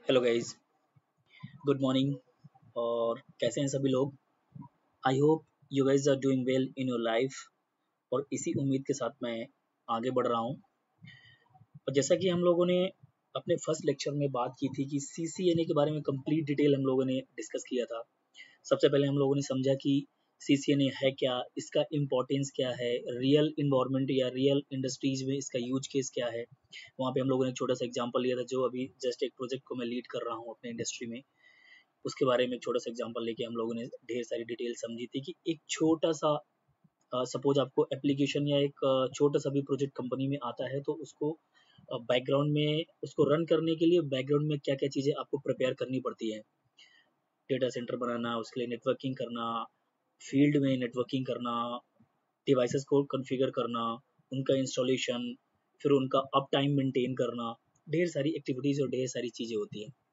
Hello guys, good morning. और कैसे हैं सभी लोग? I hope you guys are doing well in your life. और इसी उम्मीद के साथ मैं आगे बढ़ रहा हूं। और जैसा कि हम लोगों ने अपने फर्स्ट लेक्चर में बात की थी कि सीसीएनए के बारे में कंप्लीट डिटेल हम लोगों ने डिस्कस किया था। सबसे पहले हम लोगों ने समझा कि सीसीएनए है क्या, इसका इम्पोर्टेंस क्या है, रियल इन्वायरमेंट या रियल इंडस्ट्रीज में इसका यूज केस क्या है। वहाँ पे हम लोगों ने एक छोटा सा एग्जांपल लिया था, जो अभी जस्ट एक प्रोजेक्ट को मैं लीड कर रहा हूँ अपने इंडस्ट्री में। उसके बारे में एक छोटा सा एग्जांपल लेके हम लोगों ने ढेर सारी डिटेल समझी थी कि एक छोटा सा सपोज आपको एप्लीकेशन या एक छोटा सा भी प्रोजेक्ट कंपनी में आता है, तो उसको बैकग्राउंड में उसको रन करने के लिए बैकग्राउंड में क्या क्या चीज़ें आपको प्रिपेयर करनी पड़ती है। डेटा सेंटर बनाना, उसके लिए नेटवर्किंग करना, फील्ड में नेटवर्किंग करना, डिवाइसेस को कॉन्फ़िगर करना, उनका इंस्टॉलेशन, फिर उनका अप टाइम मेंटेन करना। ढेर सारी एक्टिविटीज़ और ढेर सारी चीज़ें होती हैं।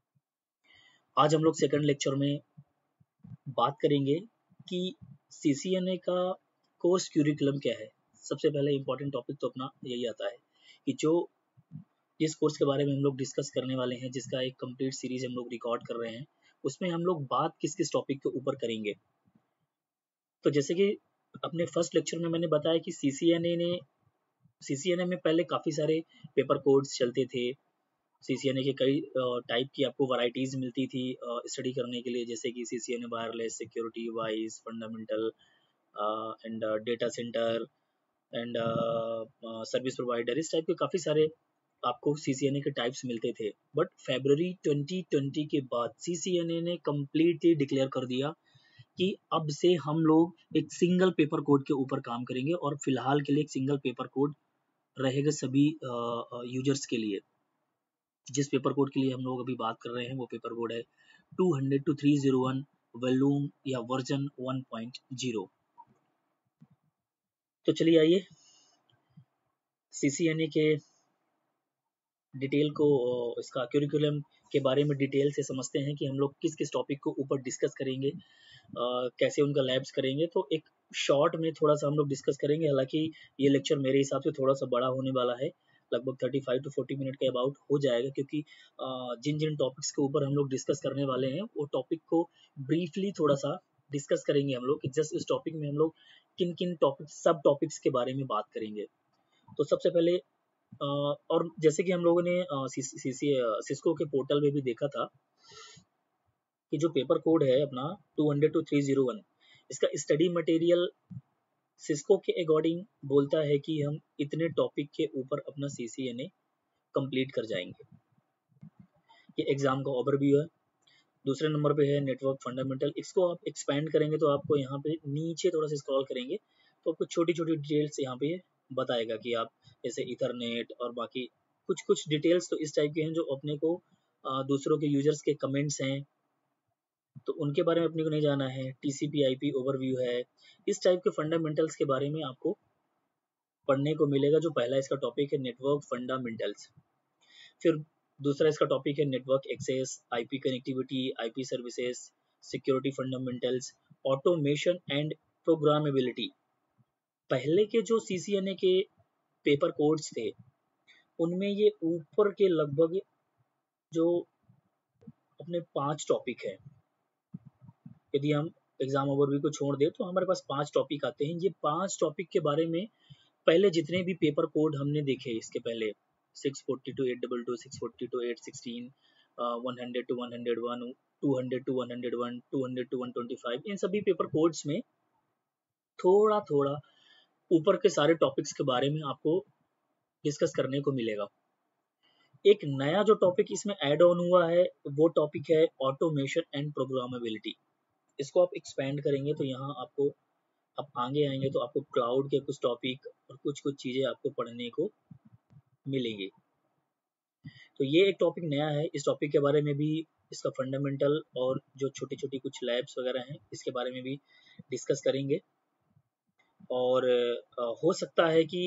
आज हम लोग सेकंड लेक्चर में बात करेंगे कि सीसीएनए का कोर्स क्यूरिकुलम क्या है। सबसे पहले इम्पोर्टेंट टॉपिक तो अपना यही आता है कि जिस कोर्स के बारे में हम लोग डिस्कस करने वाले हैं, जिसका एक कंप्लीट सीरीज हम लोग रिकॉर्ड कर रहे हैं, उसमें हम लोग बात किस किस टॉपिक के ऊपर करेंगे। तो जैसे कि अपने फर्स्ट लेक्चर में मैंने बताया कि सीसीएनए में पहले काफ़ी सारे पेपर कोड्स चलते थे। सीसीएनए के कई टाइप की आपको वैरायटीज़ मिलती थी स्टडी करने के लिए, जैसे कि CCNA wireless, security wise, fundamental and data centre and service provider. इस टाइप के काफ़ी सारे आपको सीसीएनए के टाइप्स मिलते थे। बट फरवरी 2020 के बाद सीसीएनए ने कम्प्लीटली डिक्लेयर कर दिया कि अब से हम लोग एक सिंगल पेपर कोड के ऊपर काम करेंगे, और फिलहाल के लिए एक सिंगल पेपर कोड रहेगा सभी यूजर्स के लिए। जिस पेपर कोड के लिए हम लोग अभी बात कर रहे हैं वो पेपर कोड है 200-301 वॉल्यूम या वर्जन 1.0। तो चलिए आइए सीसीएनए के डिटेल को, इसका क्यूरिकुलम के बारे में डिटेल से समझते हैं कि हम लोग किस किस टॉपिक को ऊपर डिस्कस करेंगे, कैसे उनका लैब्स करेंगे। तो एक शॉर्ट में थोड़ा सा हम लोग डिस्कस करेंगे। हालांकि ये लेक्चर मेरे हिसाब से थोड़ा सा बड़ा होने वाला है, लगभग 35 to 40 मिनट के अबाउट हो जाएगा, क्योंकि जिन जिन टॉपिक्स के ऊपर हम लोग डिस्कस करने वाले हैं वो टॉपिक को ब्रीफली थोड़ा सा डिस्कस करेंगे हम लोग, कि जस्ट इस टॉपिक में हम लोग किन किन टॉपिक सब टॉपिक्स के बारे में बात करेंगे। तो सबसे पहले और जैसे कि हम लोगों ने सिस्को के पोर्टल में भी देखा था कि जो पेपर कोड है अपना 200-301, इसका स्टडी मटेरियल सिस्को के अकॉर्डिंग बोलता है कि हम इतने टॉपिक के ऊपर अपना सीसीएनए कंप्लीट कर जाएंगे। ये एग्जाम का ओवरव्यू है। दूसरे नंबर पे है नेटवर्क फंडामेंटल। इसको आप एक्सपैंड करेंगे तो आपको यहाँ पे नीचे थोड़ा सा स्क्रॉल करेंगे तो आपको छोटी छोटी डिटेल्स यहाँ पे बताएगा कि आप जैसे इथरनेट और बाकी कुछ कुछ डिटेल्स तो इस टाइप के हैं जो अपने को दूसरों के यूजर्स के कमेंट्स हैं तो उनके बारे में अपने को नहीं जाना है। टीसीपी आईपी ओवरव्यू है। इस टाइप के फंडामेंटल्स के बारे में आपको पढ़ने को मिलेगा। जो पहला इसका टॉपिक है नेटवर्क फंडामेंटल्स। फिर दूसरा इसका टॉपिक है network access, IP connectivity, IP services, security fundamentals, automation and programmability. पहले के जो सीसीएनए के पेपर कोड्स थे उनमें ये ऊपर के लगभग जो अपने 5 टॉपिक है, यदि हम एग्जाम ओवरव्यू को छोड़ दें तो हमारे पास 5 टॉपिक आते हैं। ये 5 टॉपिक के बारे में पहले जितने भी पेपर कोड हमने देखे इसके पहले 640-822, 640-816, 100-101, 200-101, 200-125, इन सभी पेपर कोड्स में थोड़ा थोड़ा ऊपर के सारे टॉपिक्स के बारे में आपको डिस्कस करने को मिलेगा। एक नया जो टॉपिक इसमें ऐड ऑन हुआ है वो टॉपिक है ऑटोमेशन एंड प्रोग्रामेबिलिटी। इसको आप एक्सपेंड करेंगे तो यहाँ आपको, आप आगे आएंगे तो आपको क्लाउड के कुछ टॉपिक और कुछ कुछ चीज़ें आपको पढ़ने को मिलेंगी। तो ये एक टॉपिक नया है। इस टॉपिक के बारे में भी, इसका फंडामेंटल और जो छोटी छोटी कुछ लैब्स वगैरह हैं इसके बारे में भी डिस्कस करेंगे। और हो सकता है कि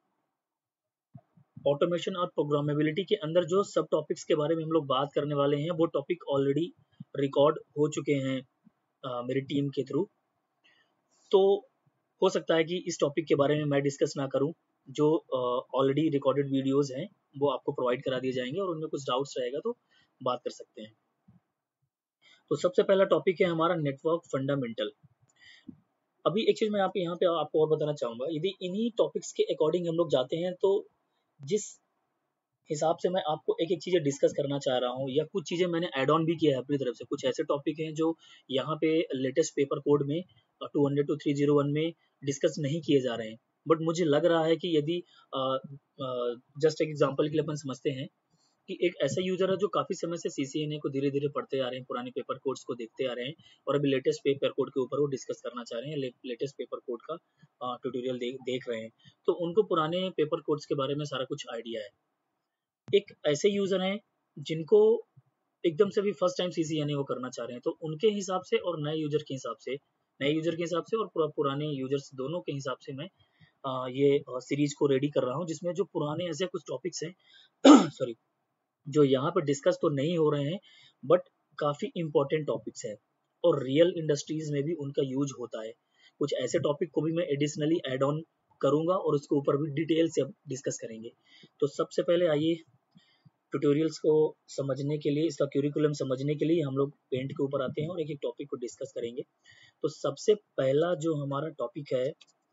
ऑटोमेशन और प्रोग्रामेबिलिटी के अंदर जो सब टॉपिक्स के बारे में हम लोग बात करने वाले हैं वो टॉपिक ऑलरेडी रिकॉर्ड हो चुके हैं मेरी टीम के थ्रू। तो हो सकता है कि इस टॉपिक के बारे में मैं डिस्कस ना करूं। जो ऑलरेडी रिकॉर्डेड वीडियोस हैं वो आपको प्रोवाइड करा दिए जाएंगे और उनमें कुछ डाउट्स रहेगा तो बात कर सकते हैं। तो सबसे पहला टॉपिक है हमारा नेटवर्क फंडामेंटल। अभी एक चीज मैं यहाँ पे आपको और बताना चाहूंगा, यदि इन्हीं टॉपिक्स के अकॉर्डिंग हम लोग जाते हैं तो जिस हिसाब से मैं आपको एक एक चीज़ें डिस्कस करना चाह रहा हूँ, या कुछ चीज़ें मैंने ऐड ऑन भी किया है अपनी तरफ से, कुछ ऐसे टॉपिक हैं जो यहाँ पे लेटेस्ट पेपर कोड में 200 to 301 में डिस्कस नहीं किए जा रहे हैं। बट मुझे लग रहा है कि यदि जस्ट एक एग्जांपल के लिए अपन समझते हैं कि एक ऐसा यूजर है जो काफ़ी समय से CCNA को धीरे धीरे पढ़ते आ रहे हैं, पुराने पेपर कोड्स को देखते आ रहे हैं, और अभी लेटेस्ट पेपर कोड के ऊपर वो डिस्कस करना चाह रहे हैं, लेटेस्ट पेपर कोड का ट्यूटोरियल देख रहे हैं, तो उनको पुराने पेपर कोड्स के बारे में सारा कुछ आइडिया है। एक ऐसे यूजर हैं जिनको एकदम से भी फर्स्ट टाइम CCNA वो करना चाह रहे हैं, तो उनके हिसाब से और नए यूजर के हिसाब से, और पुराने यूजर्स दोनों के हिसाब से मैं ये सीरीज को रेडी कर रहा हूँ, जिसमें जो पुराने ऐसे कुछ टॉपिक्स हैं सॉरी, जो यहाँ पर डिस्कस तो नहीं हो रहे हैं बट काफ़ी इंपॉर्टेंट टॉपिक्स है और रियल इंडस्ट्रीज में भी उनका यूज होता है। कुछ ऐसे टॉपिक को भी मैं एडिशनली ऐड ऑन करूंगा और उसके ऊपर भी डिटेल से डिस्कस करेंगे। तो सबसे पहले आइए ट्यूटोरियल्स को समझने के लिए, इसका क्यूरिकुलम समझने के लिए हम लोग पेंट के ऊपर आते हैं और एक एक टॉपिक को डिस्कस करेंगे। तो सबसे पहला जो हमारा टॉपिक है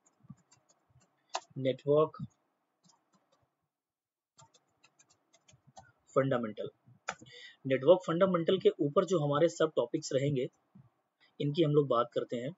नेटवर्क फंडामेंटल। नेटवर्क फंडामेंटल के ऊपर जो हमारे सब टॉपिक्स रहेंगे इनकी हम लोग बात करते हैं।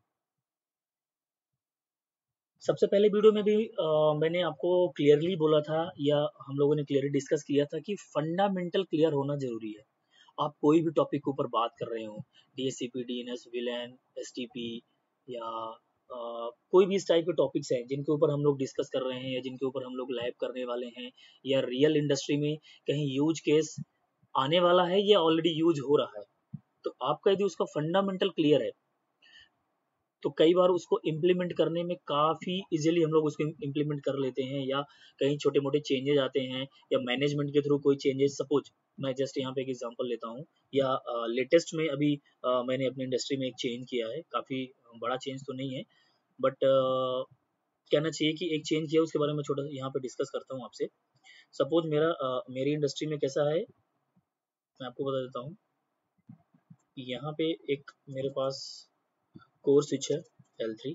सबसे पहले वीडियो में भी मैंने आपको क्लियरली बोला था, या हम लोगों ने क्लियरली डिस्कस किया था कि फंडामेंटल क्लियर होना जरूरी है। आप कोई भी टॉपिक के ऊपर बात कर रहे हो, DSCP, DNS, VLAN, STP, या कोई भी इस टाइप के टॉपिक्स हैं जिनके ऊपर हम लोग डिस्कस कर रहे हैं या जिनके ऊपर हम लोग लैब करने वाले हैं, या रियल इंडस्ट्री में कहीं यूज केस आने वाला है या ऑलरेडी यूज हो रहा है, तो आपका यदि उसका फंडामेंटल क्लियर है तो कई बार उसको इम्प्लीमेंट करने में काफ़ी इजीली हम लोग उसको इम्प्लीमेंट कर लेते हैं, या कहीं छोटे मोटे चेंजेज आते हैं या मैनेजमेंट के थ्रू कोई चेंजेस, सपोज मैं जस्ट यहाँ पे एक एग्जांपल लेता हूँ, या लेटेस्ट में अभी मैंने अपनी इंडस्ट्री में एक चेंज किया है, काफ़ी बड़ा चेंज तो नहीं है बट कहना चाहिए कि एक चेंज किया, उसके बारे में छोटा यहाँ पे डिस्कस करता हूँ आपसे। सपोज मेरी इंडस्ट्री में कैसा है मैं आपको बता देता हूँ। यहाँ पे एक मेरे पास कोर स्विच है L3।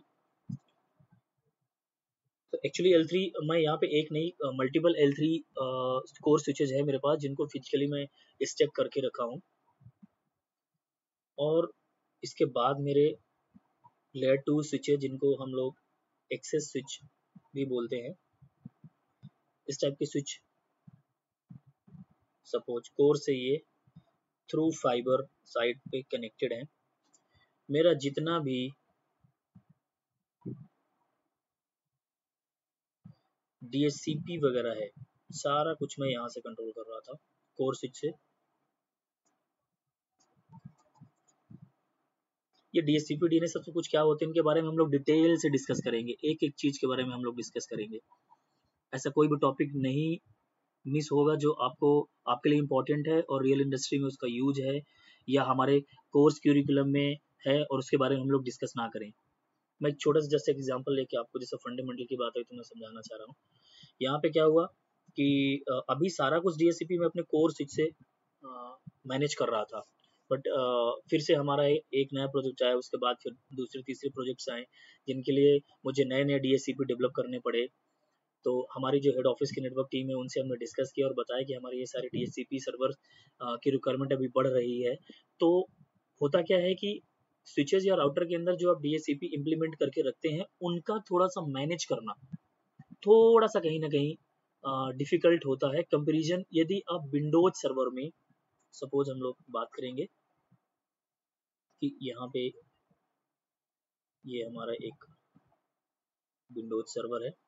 तो एक्चुअली L3 मैं यहाँ पे एक नहीं मल्टीपल L3 कोर स्विचेज है मेरे पास, जिनको फिजिकली मैं स्टेक करके रखा हूँ, और इसके बाद मेरे लेयर 2 स्विचेज जिनको हम लोग एक्सेस स्विच भी बोलते हैं, इस टाइप के स्विच सपोज कोर से ये थ्रू फाइबर साइड पे कनेक्टेड है। मेरा जितना भी DHCP वगैरह है सारा कुछ मैं यहाँ से कंट्रोल कर रहा था कोर स्विच से। ये DHCP DNS सबसे कुछ क्या होते हैं इनके बारे में हम लोग डिटेल से डिस्कस करेंगे, एक एक चीज के बारे में हम लोग डिस्कस करेंगे। ऐसा कोई भी टॉपिक नहीं मिस होगा जो आपको आपके लिए इम्पोर्टेंट है और रियल इंडस्ट्री में उसका यूज है या हमारे कोर्स क्यूरिकुलम में है और उसके बारे में हम लोग डिस्कस ना करें। मैं एक छोटा सा जस्ट एग्जांपल लेके आपको, जैसे फंडामेंटल की बात है तो मैं समझाना चाह रहा हूँ। यहाँ पे क्या हुआ कि अभी सारा कुछ DHCP में अपने कोर स्विच से मैनेज कर रहा था, बट फिर से हमारा एक नया प्रोजेक्ट आया, उसके बाद फिर दूसरे तीसरे प्रोजेक्ट्स आए जिनके लिए मुझे नए नए DHCP डेवलप करने पड़े। तो हमारी जो हेड ऑफिस की नेटवर्क टीम है उनसे हमने डिस्कस किया और बताया कि हमारे ये सारे DHCP सर्वर की रिक्वायरमेंट अभी बढ़ रही है। तो होता क्या है कि स्विचेज या राउटर के अंदर जो आप DHCP इम्प्लीमेंट करके रखते हैं उनका थोड़ा सा मैनेज करना थोड़ा सा कहीं ना कहीं डिफिकल्ट होता है कंपेरिजन यदि आप विंडोज सर्वर में, सपोज हम लोग बात करेंगे कि यहाँ पे ये हमारा एक विंडोज सर्वर है।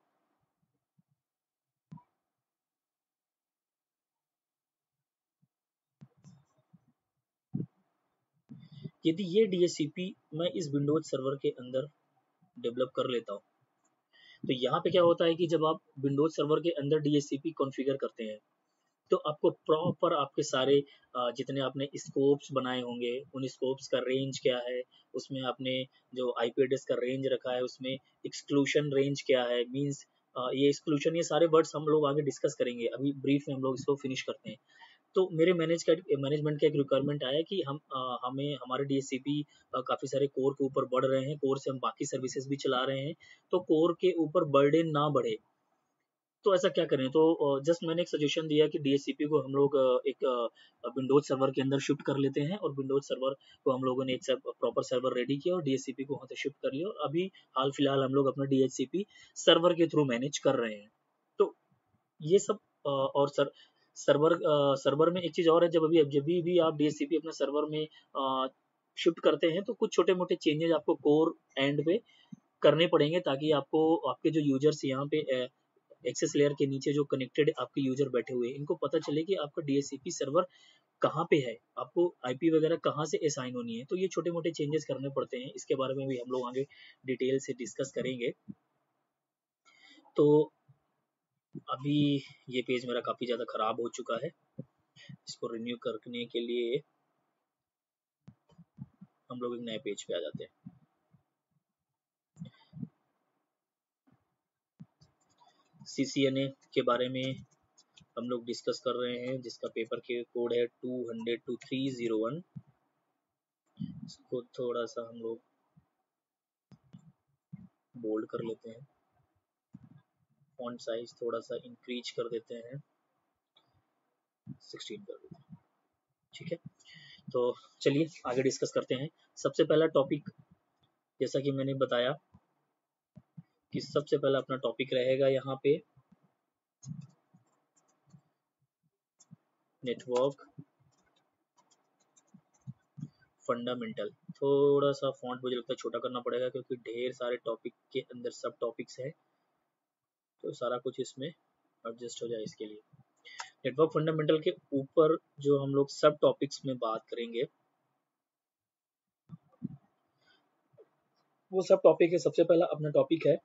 यदि ये DHCP मैं इस विंडोज सर्वर के अंदर डेवलप कर लेता हूँ, तो यहाँ पे क्या होता है कि जब आप विंडोज सर्वर के अंदर DHCP कॉन्फ़िगर करते हैं तो आपको प्रॉपर आपके सारे जितने आपने स्कोप्स बनाए होंगे उन स्कोप्स का रेंज क्या है, उसमें आपने जो IP एड्रेस का रेंज रखा है उसमें एक्सक्लूशन रेंज क्या है, मीन्स ये एक्सक्लूशन, ये सारे वर्ड्स हम लोग आगे डिस्कस करेंगे, अभी ब्रीफ में हम लोग इसको फिनिश करते हैं। तो मेरे मैनेजमेंट का एक रिक्वायरमेंट आया कि हमें हमारे DHCP काफ़ी सारे कोर के ऊपर बढ़ रहे हैं, कोर से हम बाकी सर्विसेज भी चला रहे हैं, तो कोर के ऊपर बर्डन ना बढ़े, तो ऐसा क्या करें। तो जस्ट मैंने एक सजेशन दिया कि DHCP को हम लोग एक विंडोज सर्वर के अंदर शिफ्ट कर लेते हैं, और विंडोज सर्वर को हम लोगों ने एक प्रॉपर सर्वर रेडी किया और DHCP को वहाँ से शिफ्ट कर लिया, और अभी हाल फिलहाल हम लोग अपना DHCP सर्वर के थ्रू मैनेज कर रहे हैं। तो ये सब और सर्वर में एक चीज़ और है, जब भी आप DHCP अपने सर्वर में शिफ्ट करते हैं, तो कुछ छोटे मोटे चेंजेस आपको कोर एंड पे करने पड़ेंगे, ताकि आपको आपके जो यूजर्स यहाँ पे एक्सेस लेयर के नीचे जो कनेक्टेड आपके यूजर बैठे हुए हैं, इनको पता चले कि आपका DHCP सर्वर कहाँ पे है, आपको IP वगैरह कहाँ से असाइन होनी है। तो ये छोटे मोटे चेंजेस करने पड़ते हैं, इसके बारे में भी हम लोग आगे डिटेल से डिस्कस करेंगे। तो अभी ये पेज मेरा काफ़ी ज़्यादा ख़राब हो चुका है, इसको रिन्यू करने के लिए हम लोग एक नए पेज पे आ जाते हैं। CCNA के बारे में हम लोग डिस्कस कर रहे हैं, जिसका पेपर के कोड है 200-2301। इसको थोड़ा सा हम लोग बोल्ड कर लेते हैं, फॉन्ट साइज थोड़ा सा इंक्रीज कर देते हैं, 16 कर देते हैं, ठीक है। तो चलिए आगे डिस्कस करते हैं। सबसे पहला टॉपिक, जैसा कि मैंने बताया कि सबसे पहला अपना टॉपिक रहेगा यहाँ पे नेटवर्क फंडामेंटल। थोड़ा सा फॉन्ट मुझे लगता है छोटा करना पड़ेगा, क्योंकि ढेर सारे टॉपिक के अंदर सब टॉपिक्स है, तो सारा कुछ इसमें एडजस्ट हो जाए इसके लिए। नेटवर्क फंडामेंटल के ऊपर जो हम लोग सब टॉपिक्स में बात करेंगे, वो सब टॉपिक है। सबसे पहला अपना टॉपिक है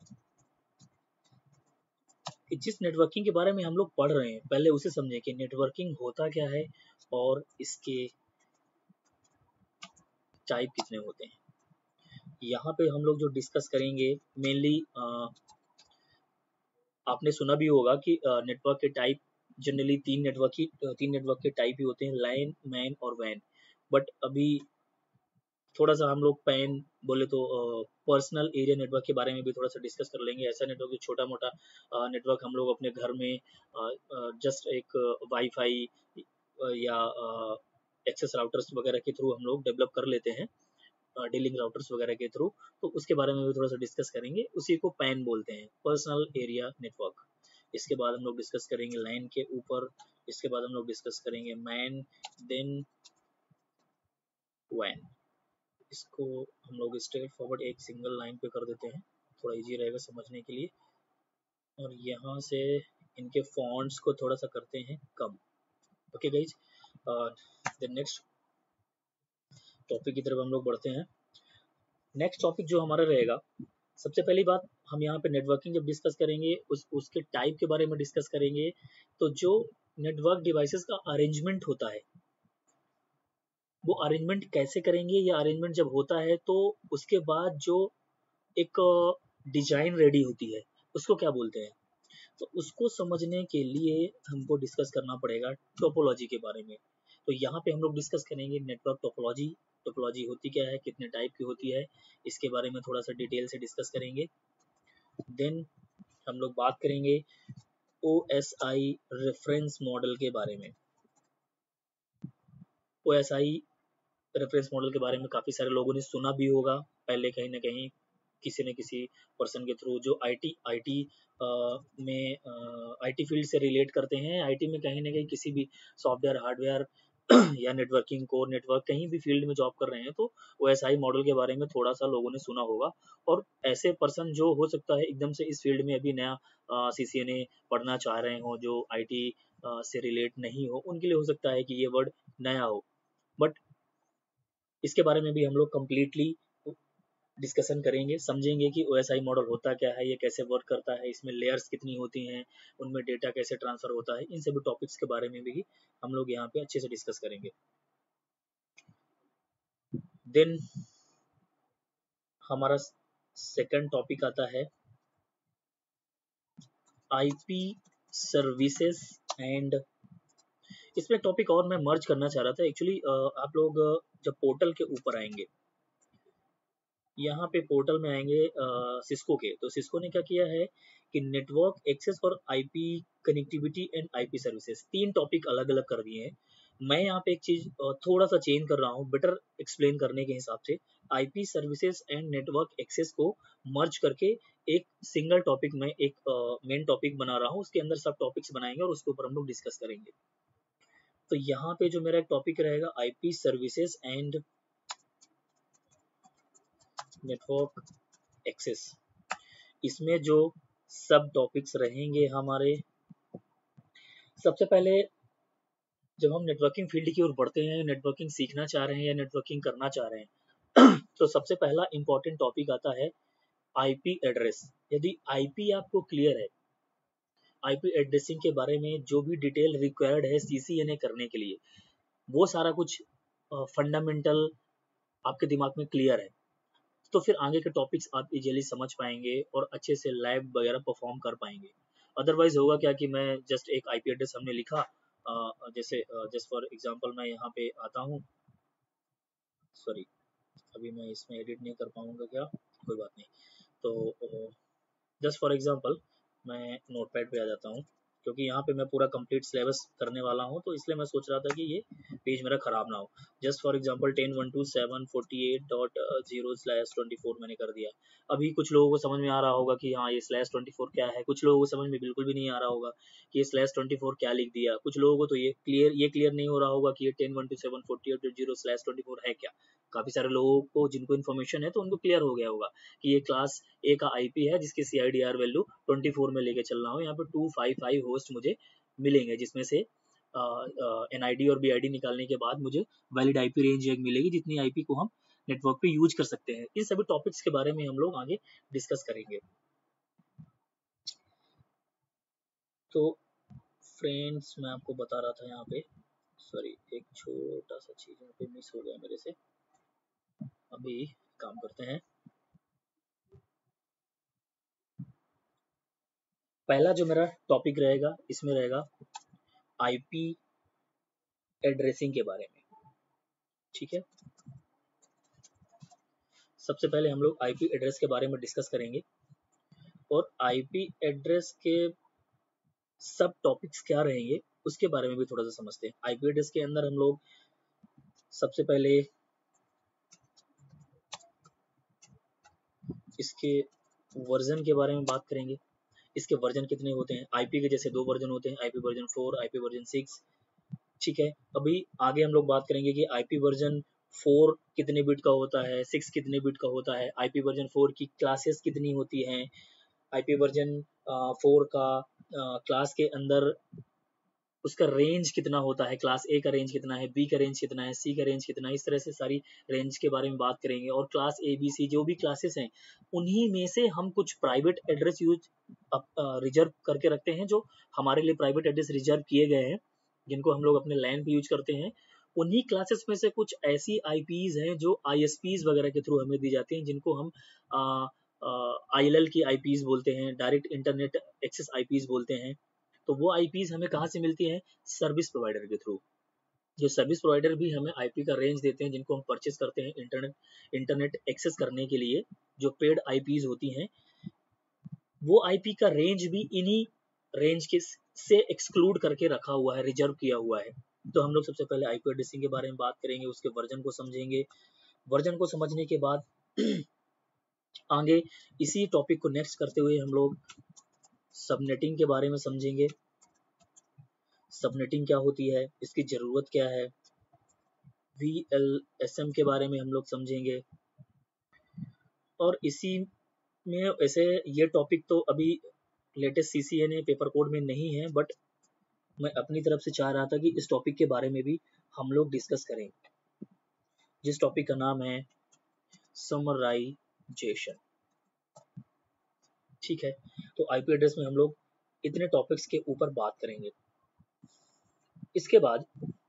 कि जिस नेटवर्किंग के बारे में हम लोग पढ़ रहे हैं, पहले उसे समझें कि नेटवर्किंग होता क्या है और इसके टाइप कितने होते हैं। यहाँ पे हम लोग जो डिस्कस करेंगे मेनली, आपने सुना भी होगा कि नेटवर्क के टाइप जनरली तीन नेटवर्क के टाइप ही होते हैं, लाइन, मैन और वैन। बट अभी थोड़ा सा हम लोग पैन बोले तो पर्सनल एरिया नेटवर्क के बारे में भी थोड़ा सा डिस्कस कर लेंगे। ऐसा नेटवर्क जो छोटा मोटा नेटवर्क हम लोग अपने घर में जस्ट एक वाईफाई या एक्सेस राउटर्स वगैरह के थ्रू हम लोग डेवलप कर लेते हैं, डीलिंग राउटर्स वगैरह के थ्रू। तो उसके बारे में भी थोड़ा सा डिस्कस करेंगे, उसी को पैन बोलते हैं, पर्सनल एरिया नेटवर्क। इसके बाद हम लोग डिस्कस करेंगे लाइन के ऊपर, इसके बाद हम लोग डिस्कस करेंगे मैन, देन वैन। इसको हम लोग स्ट्रेट फॉरवर्ड एक सिंगल लाइन पे कर देते हैं, थोड़ा इजी रहेगा समझने के लिए। और यहाँ से इनके फॉन्ट्स को थोड़ा सा करते हैं कम। Okay guys, then next topic की तरफ हम लोग बढ़ते हैं। नेक्स्ट टॉपिक जो हमारा रहेगा, सबसे पहली बात हम यहाँ पे नेटवर्किंग जब डिस्कस करेंगे उसके टाइप के बारे में डिस्कस करेंगे। तो जो नेटवर्क डिवाइसेस का अरेंजमेंट होता है, वो अरेंजमेंट कैसे करेंगे, या अरेंजमेंट जब होता है तो उसके बाद जो एक डिजाइन रेडी होती है, उसको क्या बोलते हैं। तो उसको समझने के लिए हमको डिस्कस करना पड़ेगा टोपोलॉजी के बारे में। तो यहाँ पे हम लोग डिस्कस करेंगे नेटवर्क टोपोलॉजी, टोपोलॉजी होती क्या है, कितने टाइप की होती है, इसके बारे में थोड़ा सा डिटेल से डिस्कस करेंगे। देन हम लोग बात करेंगे OSI रेफरेंस मॉडल के बारे में। OSI रेफरेंस मॉडल के बारे में काफ़ी सारे लोगों ने सुना भी होगा पहले, कहीं ना कहीं किसी न किसी पर्सन के थ्रू, जो आईटी फील्ड से रिलेट करते हैं। आईटी में कहीं ना कहीं किसी भी सॉफ्टवेयर, हार्डवेयर या नेटवर्किंग, कोर नेटवर्क, कहीं भी फील्ड में जॉब कर रहे हैं, तो OSI मॉडल के बारे में थोड़ा सा लोगों ने सुना होगा। और ऐसे पर्सन जो हो सकता है एकदम से इस फील्ड में अभी नया CCNA पढ़ना चाह रहे हो, जो IT से रिलेट नहीं हो, उनके लिए हो सकता है कि ये वर्ड नया हो। बट इसके बारे में भी हम लोग कम्प्लीटली डिस्कशन करेंगे, समझेंगे कि OSI मॉडल होता क्या है, ये कैसे वर्क करता है, इसमें लेयर्स कितनी होती हैं, उनमें डेटा कैसे ट्रांसफर होता है, इन सभी टॉपिक्स के बारे में भी हम लोग यहाँ पे अच्छे से डिस्कस करेंगे। देन हमारा सेकंड टॉपिक आता है IP सर्विसेज एंड इसमें टॉपिक और मैं मर्ज करना चाह रहा था एक्चुअली। आप लोग जब पोर्टल के ऊपर आएंगे, यहाँ पे पोर्टल में आएंगे सिस्को के, तो सिस्को ने क्या किया है कि नेटवर्क एक्सेस और IP connectivity and IP services, 3 topic अलग अलग कर दिए हैं। मैं यहाँ पे एक चीज थोड़ा सा चेंज कर रहा हूँ बेटर एक्सप्लेन करने के हिसाब से। IP services and network access को मर्ज करके एक सिंगल टॉपिक में एक मेन टॉपिक बना रहा हूँ, उसके अंदर सब टॉपिक्स बनाएंगे और उसके ऊपर हम लोग डिस्कस करेंगे। तो यहाँ पे जो मेरा एक टॉपिक रहेगा IP services and network access, इसमें जो सब टॉपिक्स रहेंगे हमारे, सबसे पहले जब हम नेटवर्किंग फील्ड की ओर बढ़ते हैं, नेटवर्किंग सीखना चाह रहे हैं या नेटवर्किंग करना चाह रहे हैं तो सबसे पहला इंपॉर्टेंट टॉपिक आता है आईपी एड्रेस। यदि आईपी आपको क्लियर है, आईपी एड्रेसिंग के बारे में जो भी डिटेल रिक्वायर्ड है सीसीएनए करने के लिए, वो सारा कुछ फंडामेंटल आपके दिमाग में क्लियर है, तो फिर आगे के टॉपिक्स आप इजीली समझ पाएंगे और अच्छे से लैब वगैरह परफॉर्म कर पाएंगे। अदरवाइज होगा क्या कि मैं जस्ट एक आईपी एड्रेस हमने लिखा, जैसे जस्ट फॉर एग्जांपल मैं यहाँ पे आता हूँ, सॉरी अभी मैं इसमें एडिट नहीं कर पाऊंगा क्या, कोई बात नहीं। तो जस्ट फॉर एग्जांपल मैं नोटपैड पे आ जाता हूँ, क्योंकि यहाँ पे मैं पूरा कंप्लीट सिलेबस करने वाला हूँ, तो इसलिए मैं सोच रहा था कि ये पेज मेरा खराब ना हो। जस्ट फॉर एग्जांपल 10.127.48.0/24 मैंने कर दिया। अभी कुछ लोगों को समझ में आ रहा होगा कि हाँ ये /24 क्या है, कुछ लोगों को समझ में बिल्कुल भी नहीं आ रहा होगा कि ये /24 क्या लिख दिया, कुछ लोगों को तो ये क्लियर नहीं हो रहा होगा कि ये 10.127.48.0/24 है क्या। काफी सारे लोगों को जिनको इन्फॉर्मेशन है तो उनको क्लियर हो गया होगा कि ये क्लास ए का आईपी है जिसके CIDR वैल्यू 24 में लेके चल रहा हूँ। यहाँ पे 255 होस्ट मुझे मिलेंगे, जिसमें से NID और BID निकालने के बाद मुझे वैलिड आईपी रेंज एक मिलेगी, जितनी आईपी को हम नेटवर्क पे यूज कर सकते हैं। इन सभी टॉपिक्स के बारे में हम लोग आगे डिस्कस करेंगे। तो फ्रेंड्स मैं आपको बता रहा था यहाँ पे, सॉरी एक छोटा सा चीज यहाँ पे मिस हो गया मेरे से, अभी काम करते हैं। पहला जो मेरा टॉपिक रहेगा इसमें रहेगा आईपी एड्रेसिंग के बारे में, ठीक है। सबसे पहले हम लोग आईपी एड्रेस के बारे में डिस्कस करेंगे और आईपी एड्रेस के सब टॉपिक्स क्या रहेंगे उसके बारे में भी थोड़ा सा समझते हैं। आईपी एड्रेस के अंदर हम लोग सबसे पहले इसके वर्जन के बारे में बात करेंगे। इसके वर्जन कितने होते हैं, आईपी के जैसे 2 वर्जन होते हैं, आईपी वर्जन 4, आईपी वर्जन 6, ठीक है। अभी आगे हम लोग बात करेंगे कि आईपी वर्जन 4 कितने बिट का होता है, 6 कितने बिट का होता है, आईपी वर्जन 4 की क्लासेस कितनी होती हैं, आईपी वर्जन 4 का क्लास के अंदर उसका रेंज कितना होता है, क्लास ए का रेंज कितना है, बी का रेंज कितना है, सी का रेंज कितना है, इस तरह से सारी रेंज के बारे में बात करेंगे। और क्लास ए बी सी जो भी क्लासेस हैं उन्हीं में से हम कुछ प्राइवेट एड्रेस यूज रिजर्व करके रखते हैं, जो हमारे लिए प्राइवेट एड्रेस रिजर्व किए गए हैं, जिनको हम लोग अपने लैन पे यूज करते हैं। उन्हीं क्लासेस में से कुछ ऐसी आईपीज हैं जो ISPs वगैरह के थ्रू हमें दी जाती हैं, जिनको हम ILL की आईपीज बोलते हैं, डायरेक्ट इंटरनेट एक्सेस आईपीज बोलते हैं। तो वो आईपीज हमें कहाँ से मिलती है, सर्विस प्रोवाइडर के थ्रू। जो सर्विस प्रोवाइडर भी हमें आईपी का रेंज देते हैं, जिनको हम परचेस करते हैं इंटरनेट एक्सेस करने के लिए, जो पेड आईपीज होती हैं, वो आईपी का रेंज भी इन्हीं रेंज के से एक्सक्लूड करके रखा हुआ है, रिजर्व किया हुआ है। तो हम लोग सबसे पहले आईपी एड्रेसिंग के बारे में बात करेंगे, उसके वर्जन को समझेंगे। वर्जन को समझने के बाद आगे इसी टॉपिक को नेक्स्ट करते हुए हम लोग सबनेटिंग के बारे में समझेंगे। सबनेटिंग क्या होती है, इसकी ज़रूरत क्या है, VLSM के बारे में हम लोग समझेंगे। और इसी में ऐसे ये टॉपिक तो अभी लेटेस्ट CCNA पेपर कोड में नहीं है, बट मैं अपनी तरफ से चाह रहा था कि इस टॉपिक के बारे में भी हम लोग डिस्कस करें, जिस टॉपिक का नाम है समराइजेशन, ठीक है। तो आईपी एड्रेस में हम लोग इतने टॉपिक्स के ऊपर बात करेंगे। इसके बाद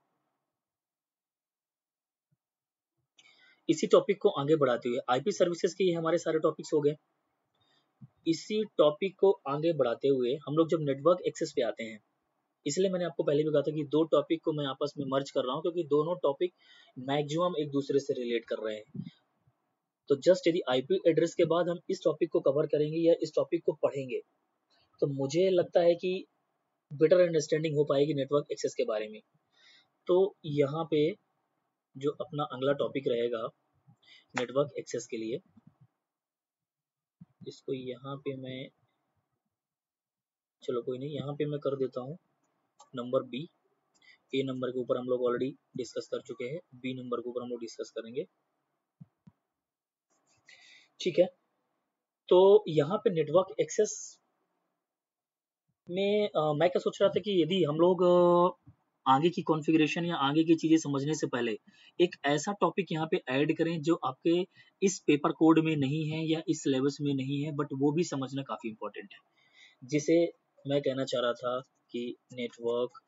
इसी टॉपिक को आगे बढ़ाते हुए, आईपी सर्विसेज के ये हमारे सारे टॉपिक्स हो गए। इसी टॉपिक को आगे बढ़ाते हुए हम लोग जब नेटवर्क एक्सेस पे आते हैं, इसलिए मैंने आपको पहले भी कहा था कि दो टॉपिक को मैं आपस में मर्ज कर रहा हूँ, क्योंकि दोनों टॉपिक मैक्सिमम एक दूसरे से रिलेट कर रहे हैं। तो जस्ट यदि आईपी एड्रेस के बाद हम इस टॉपिक को कवर करेंगे या इस टॉपिक को पढ़ेंगे, तो मुझे लगता है कि बेटर अंडरस्टैंडिंग हो पाएगी नेटवर्क एक्सेस के बारे में। तो यहाँ पे जो अपना अगला टॉपिक रहेगा नेटवर्क एक्सेस के लिए, इसको यहाँ पे मैं, चलो कोई नहीं, यहाँ पे मैं कर देता हूँ नंबर बी। ए नंबर के ऊपर हम लोग ऑलरेडी डिस्कस कर चुके हैं, बी नंबर के ऊपर हम लोग डिस्कस करेंगे। ठीक है, तो यहाँ पे नेटवर्क एक्सेस में मैं क्या सोच रहा था कि यदि हम लोग आगे की कॉन्फ़िगरेशन या आगे की चीज़ें समझने से पहले एक ऐसा टॉपिक यहाँ पे ऐड करें जो आपके इस पेपर कोड में नहीं है या इस सिलेबस में नहीं है, बट वो भी समझना काफ़ी इम्पोर्टेंट है, जिसे मैं कहना चाह रहा था कि नेटवर्क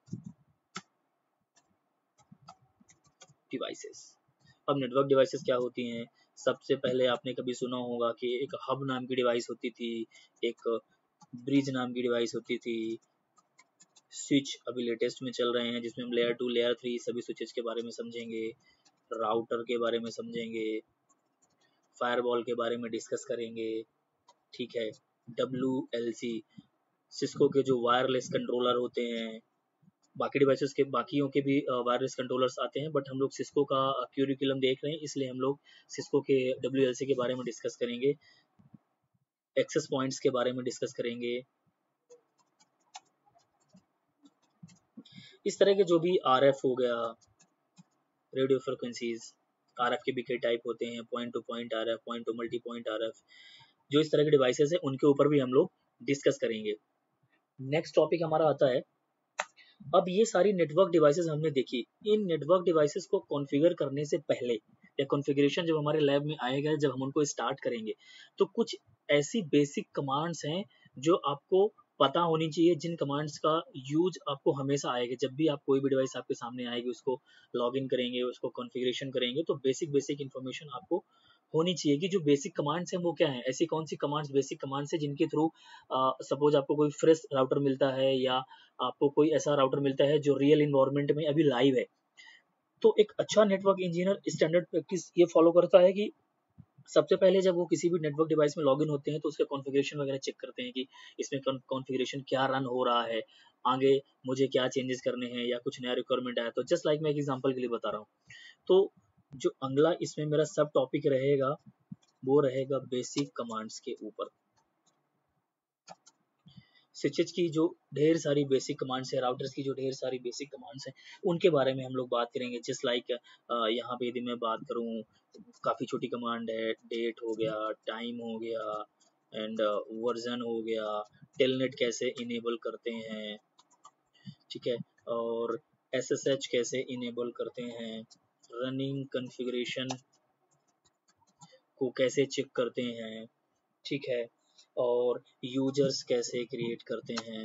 डिवाइसेस। अब नेटवर्क डिवाइसेस क्या होती हैं? सबसे पहले आपने कभी सुना होगा कि एक हब नाम की डिवाइस होती थी, एक ब्रिज नाम की डिवाइस होती थी, स्विच अभी लेटेस्ट में चल रहे हैं जिसमें हम लेयर 2 लेयर 3 सभी स्विचेस के बारे में समझेंगे, राउटर के बारे में समझेंगे, फायरवॉल के बारे में डिस्कस करेंगे। ठीक है, WLC सिस्को के जो वायरलेस कंट्रोलर होते हैं, बाकी डिवाइसेस के बाकियों के भी वायरलेस कंट्रोलर्स आते हैं, बट हम लोग सिस्को का क्यूरिकुलम देख रहे हैं, इसलिए हम लोग सिस्को के WLC के बारे में डिस्कस करेंगे, एक्सेस पॉइंट्स के बारे में डिस्कस करेंगे। इस तरह के जो भी RF हो गया, रेडियो फ्रिक्वेंसीज, RF के भी कई टाइप होते हैं, point to point RF, point to multi point RF, जो इस तरह के डिवाइसेस है उनके ऊपर भी हम लोग डिस्कस करेंगे। नेक्स्ट टॉपिक हमारा आता है, अब ये सारी नेटवर्क डिवाइसेस हमने देखी, इन नेटवर्क डिवाइसेस को कॉन्फ़िगर करने से पहले या कॉन्फ़िगरेशन जब हमारे लैब में आएगा, जब हम उनको स्टार्ट करेंगे, तो कुछ ऐसी बेसिक कमांड्स हैं जो आपको पता होनी चाहिए, जिन कमांड्स का यूज आपको हमेशा आएगा। जब भी आप कोई भी डिवाइस आपके सामने आएगी, उसको लॉगिन करेंगे, उसको कॉन्फ़िगरेशन करेंगे, तो बेसिक इन्फॉर्मेशन आपको होनी चाहिए कि जो बेसिक कमांड्स हैं वो क्या है, ऐसी कौन सी कमांड्स बेसिक कमांड्स है जिनके थ्रू सपोज आपको कोई फ्रेश राउटर मिलता है या आपको कोई ऐसा राउटर मिलता है जो रियल इन्वायरमेंट में अभी लाइव है, तो एक अच्छा नेटवर्क इंजीनियर स्टैंडर्ड प्रैक्टिस ये फॉलो करता है कि सबसे पहले जब वो किसी भी नेटवर्क डिवाइस में लॉगिन होते हैं तो उसका कॉन्फ़िगरेशन वगैरह चेक करते हैं कि इसमें कॉन्फ़िगरेशन क्या रन हो रहा है, आगे मुझे क्या चेंजेस करने हैं या कुछ नया रिक्वायरमेंट आया। तो जस्ट लाइक मैं एक एग्जांपल के लिए बता रहा हूँ, तो जो अगला इसमें मेरा सब टॉपिक रहेगा वो रहेगा बेसिक कमांड्स के ऊपर। स्विचेज की जो ढेर सारी बेसिक कमांड्स है, राउटर्स की जो ढेर सारी बेसिक कमांड्स हैं, उनके बारे में हम लोग बात करेंगे। जस्ट लाइक यहाँ पे यदि मैं बात करूँ, काफ़ी छोटी कमांड है, डेट हो गया, टाइम हो गया, एंड वर्जन हो गया, टेलनेट कैसे इनेबल करते हैं, ठीक है, और SSH कैसे इनेबल करते हैं, रनिंग कॉन्फ़िगरेशन को कैसे चेक करते हैं, ठीक है, और यूजर्स कैसे क्रिएट करते हैं,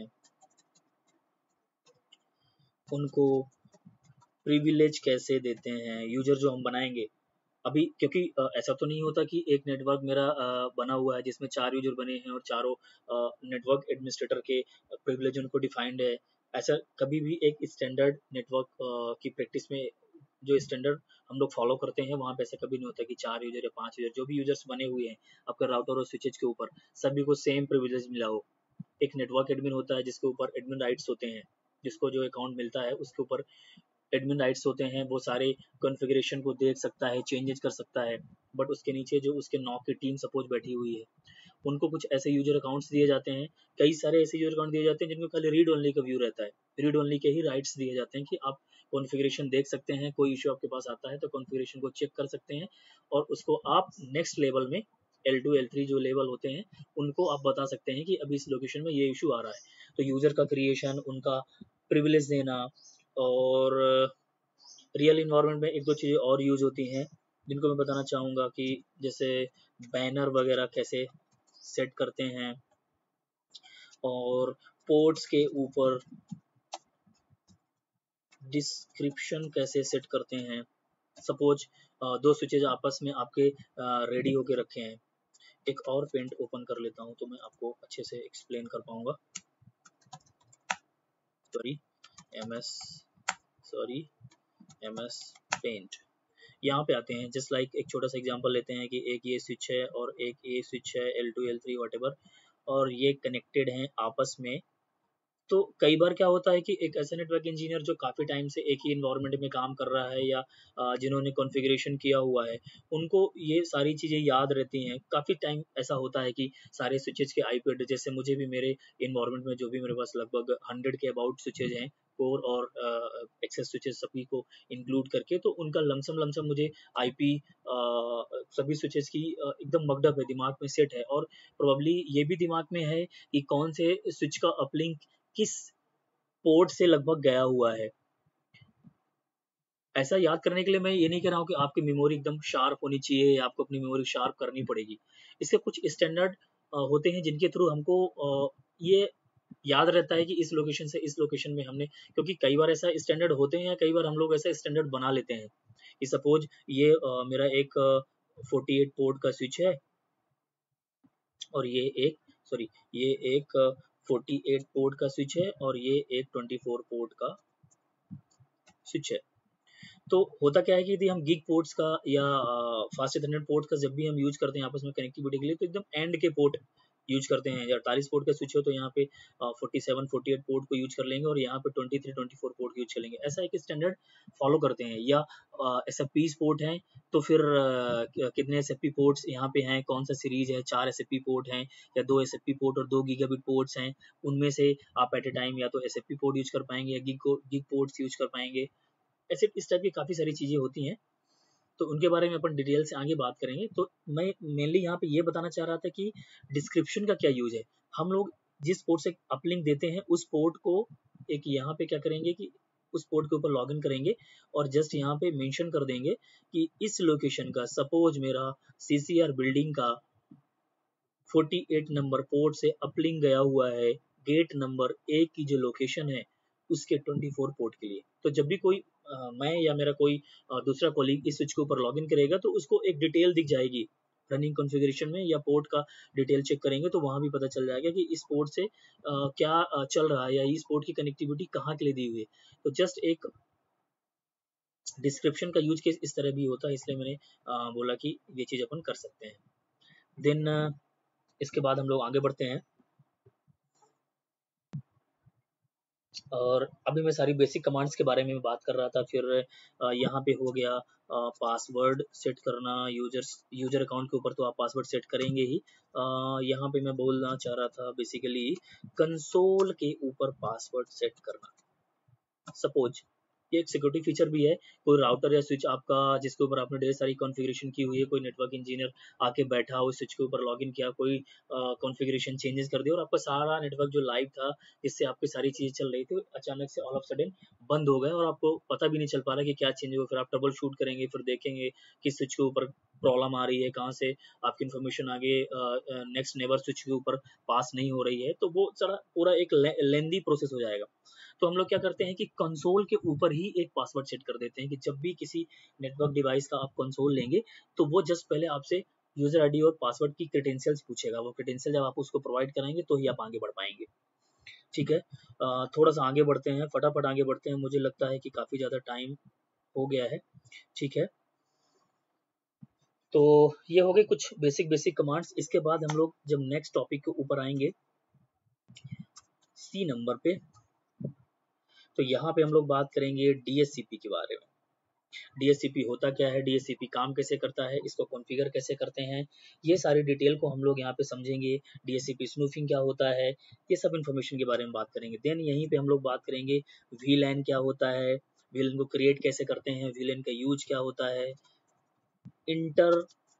उनको प्रिविलेज कैसे देते हैं, यूजर जो हम बनाएंगे अभी, क्योंकि ऐसा तो नहीं होता कि एक नेटवर्क मेरा बना हुआ है जिसमें 4 यूजर बने हैं और चारों नेटवर्क एडमिनिस्ट्रेटर के प्रिविलेज उनको डिफाइंड है। ऐसा कभी भी एक स्टैंडर्ड नेटवर्क की प्रैक्टिस में जो स्टैंडर्ड हम लोग फॉलो करते हैं वहाँ पे ऐसा कभी नहीं होता कि 4 यूजर या 5 यूजर, जो भी यूजर्स बने हुए हैं आपके राउटर और स्विचेज के ऊपर, सभी को सेम प्रिविलेज मिला हो। एक नेटवर्क एडमिन होता है जिसके ऊपर एडमिन राइट्स होते हैं, जिसको जो अकाउंट मिलता है उसके ऊपर एडमिन राइट्स होते हैं, वो सारे कॉन्फ़िगरेशन को देख सकता है, चेंजेस कर सकता है। बट उसके नीचे जो उसके नॉक की टीम सपोज बैठी हुई है, उनको कुछ ऐसे यूजर अकाउंट्स दिए जाते हैं, कई सारे ऐसे यूजर अकाउंट दिए जाते हैं जिनको खाली रीड ओनली का व्यू रहता है, रीड ओनली के ही राइट्स दिए जाते हैं कि आप कॉन्फ़िगरेशन देख सकते हैं, कोई इशू आपके पास आता है तो कॉन्फ़िगरेशन को चेक कर सकते हैं और उसको आप नेक्स्ट लेवल में L2 L3 जो लेवल होते हैं उनको आप बता सकते हैं कि अभी इस लोकेशन में ये इशू आ रहा है। तो यूजर का क्रिएशन, उनका प्रिविलेज देना, और रियल इन्वायरमेंट में एक दो चीज़ें और यूज होती हैं जिनको मैं बताना चाहूँगा कि जैसे बैनर वगैरह कैसे सेट करते हैं और पोर्ट्स के ऊपर डिस्क्रिप्शन कैसे सेट करते हैं। सपोज दो स्विचेज आपस में आपके रेडी होके रखे हैं, एक और पेंट ओपन कर लेता हूँ तो मैं आपको अच्छे से एक्सप्लेन कर पाऊँगा। MS paint. यहाँ पे आते हैं, जस्ट लाइक एक छोटा सा एग्जांपल लेते हैं कि एक ये स्विच है और एक ये स्विच है L2 L3 व्हाटएवर, और ये कनेक्टेड हैं आपस में। तो कई बार क्या होता है कि एक ऐसा नेटवर्क इंजीनियर जो काफ़ी टाइम से एक ही इन्वायरमेंट में काम कर रहा है, या जिन्होंने कॉन्फ़िगरेशन किया हुआ है, उनको ये सारी चीज़ें याद रहती हैं। काफ़ी टाइम ऐसा होता है कि सारे स्विचेज़ के आईपी एड्रेस, जैसे मुझे भी मेरे इन्वायरमेंट में जो भी मेरे पास लगभग 100 के अबाउट स्विचेज़ हैं, कोर और एक्सेस स्विचेज़ सभी को इंक्लूड करके, तो उनका लमसम मुझे आईपी सभी स्विचेज़ की एकदम मकडअप है, दिमाग में सेट है, और प्रोबेबली ये भी दिमाग में है कि कौन से स्विच का अपलिंक किस पोर्ट से लगभग गया हुआ है। ऐसा याद करने के लिए मैं ये नहीं कह रहा हूँ कि आपकी मेमोरी एकदम शार्प होनी चाहिए या आपको अपनी मेमोरी शार्प करनी पड़ेगी। इसके कुछ स्टैंडर्ड होते हैं जिनके थ्रू हमको ये याद रहता है कि इस लोकेशन से इस लोकेशन में हमने, क्योंकि कई बार ऐसा स्टैंडर्ड होते हैं या कई बार हम लोग ऐसा स्टैंडर्ड बना लेते हैं कि सपोज ये मेरा एक 48 पोर्ट का स्विच है, और ये एक 48 पोर्ट का स्विच है, और ये एक 24 पोर्ट का स्विच है। तो होता क्या है कि यदि हम गिग पोर्ट्स का या फास्ट इथरनेट पोर्ट का जब भी हम यूज करते हैं आपस में कनेक्टिविटी के लिए, तो एकदम एंड के पोर्ट यूज करते हैं। 48 पोर्ट का स्विच हो तो यहाँ पे 47 48 पोर्ट को यूज कर लेंगे, और यहाँ पे 23 24 पोर्ट यूज कर लेंगे। ऐसा एक स्टैंडर्ड फॉलो करते हैं। या SFP पोर्ट हैं तो फिर कितने SFP पोर्ट्स यहाँ पे हैं, कौन सा सीरीज है, 4 SFP पोर्ट हैं या 2 SFP पोर्ट और 2 गीगाबिट पोर्ट्स हैं, उनमें से आप एट ए टाइम या तो SFP पोर्ट यूज कर पाएंगे या गिग पोर्ट्स यूज कर पाएंगे। ऐसे इस टाइप की काफ़ी सारी चीज़ें होती हैं, तो उनके बारे में अपन डिटेल से आगे बात करेंगे। तो मैं मेनली यहाँ पे ये बताना चाह रहा था कि डिस्क्रिप्शन का क्या यूज़ है। हम लोग जिस पोर्ट से अपलिंक देते हैं उस पोर्ट को एक यहाँ पे क्या करेंगे कि उस पोर्ट के ऊपर लॉगिन करेंगे और जस्ट यहाँ पे मेंशन कर देंगे कि इस लोकेशन का, सपोज मेरा CCR बिल्डिंग का 48 नंबर पोर्ट से अपलिंक गया हुआ है गेट नंबर 1 की जो लोकेशन है उसके 24 पोर्ट के लिए। तो जब भी कोई मैं या मेरा कोई दूसरा कॉलीग इस स्विच के ऊपर लॉगिन करेगा तो उसको एक डिटेल दिख जाएगी रनिंग कॉन्फ़िगरेशन में, या पोर्ट का डिटेल चेक करेंगे तो वहाँ भी पता चल जाएगा कि इस पोर्ट से क्या चल रहा है या इस पोर्ट की कनेक्टिविटी कहाँ के लिए दी हुई है। तो जस्ट एक डिस्क्रिप्शन का यूज केस इस तरह भी होता है, इसलिए मैंने बोला कि ये चीज़ अपन कर सकते हैं। देन इसके बाद हम लोग आगे बढ़ते हैं, और अभी मैं सारी बेसिक कमांड्स के बारे में बात कर रहा था। फिर यहाँ पे हो गया पासवर्ड सेट करना, यूजर अकाउंट के ऊपर तो आप पासवर्ड सेट करेंगे ही। यहाँ पे मैं बोलना चाह रहा था बेसिकली कंसोल के ऊपर पासवर्ड सेट करना। सपोज ये एक सिक्योरिटी फीचर भी है, कोई राउटर या स्विच आपका जिसके ऊपर आपने ढेर सारी कॉन्फ़िगरेशन की हुई है, कोई नेटवर्क इंजीनियर आके बैठा उस स्विच के ऊपर लॉगिन किया, कोई कॉन्फ़िगरेशन चेंजेस कर दिया और आपका सारा नेटवर्क जो लाइव था जिससे आपकी सारी चीज़ें चल रही थी अचानक से ऑल ऑफ सडन बंद हो गए और आपको पता भी नहीं चल पा रहा कि क्या चेंज हुआ। फिर आप ट्रबल शूट करेंगे, फिर देखेंगे किस स्विच के ऊपर प्रॉब्लम आ रही है, कहाँ से आपकी इन्फॉर्मेशन आगे नेक्स्ट नेबर स्विच के ऊपर पास नहीं हो रही है, तो वो सारा पूरा एक लेंदी प्रोसेस हो जाएगा। तो हम लोग क्या करते हैं कि कंसोल के ऊपर ही एक पासवर्ड सेट कर देते हैं कि जब भी किसी नेटवर्क डिवाइस का आप कंसोल लेंगे तो वो जस्ट पहले आपसे यूजर आईडी और पासवर्ड की क्रेडेंशियल्स पूछेगा। वो क्रेडेंशियल जब आप उसको प्रोवाइड कराएंगे तो ही आप आगे बढ़ पाएंगे। ठीक है, थोड़ा सा आगे बढ़ते हैं, फटाफट आगे बढ़ते हैं, मुझे लगता है कि काफ़ी ज़्यादा टाइम हो गया है। ठीक है, तो ये हो गए कुछ बेसिक कमांड्स। इसके बाद हम लोग जब नेक्स्ट टॉपिक के ऊपर आएंगे C नंबर पे, तो यहाँ पे हम लोग बात करेंगे DHCP के बारे में। DHCP होता क्या है, DHCP काम कैसे करता है, इसको कॉन्फ़िगर कैसे करते हैं, ये सारी डिटेल को हम लोग यहाँ पे समझेंगे। DHCP स्नूफिंग क्या होता है, ये सब इन्फॉर्मेशन के बारे में बात करेंगे। देन यहीं पे हम लोग बात करेंगे VLAN क्या होता है, VLAN को क्रिएट कैसे करते हैं, VLAN का यूज क्या होता है, इंटर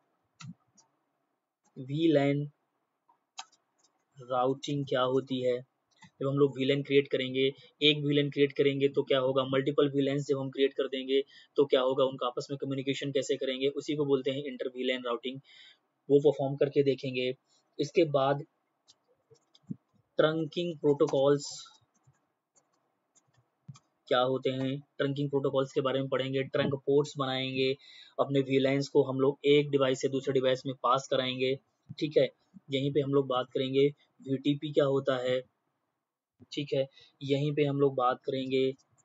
VLAN राउटिंग क्या होती है। जब हम लोग VLAN क्रिएट करेंगे, एक VLAN क्रिएट करेंगे तो क्या होगा, मल्टीपल VLANs जब हम क्रिएट कर देंगे तो क्या होगा, उनका आपस में कम्युनिकेशन कैसे करेंगे, उसी को बोलते हैं इंटर VLAN राउटिंग। वो परफॉर्म करके देखेंगे। इसके बाद ट्रंकिंग प्रोटोकॉल्स क्या होते हैं, ट्रंकिंग प्रोटोकॉल्स के बारे में पढ़ेंगे। ट्रंक पोर्ट्स बनाएंगे, अपने VLANs को हम लोग एक डिवाइस से दूसरे डिवाइस में पास कराएंगे। ठीक है, यहीं पे हम लोग बात करेंगे VTP क्या होता है, ठीक है, यहीं पे हम लोग बात करेंगे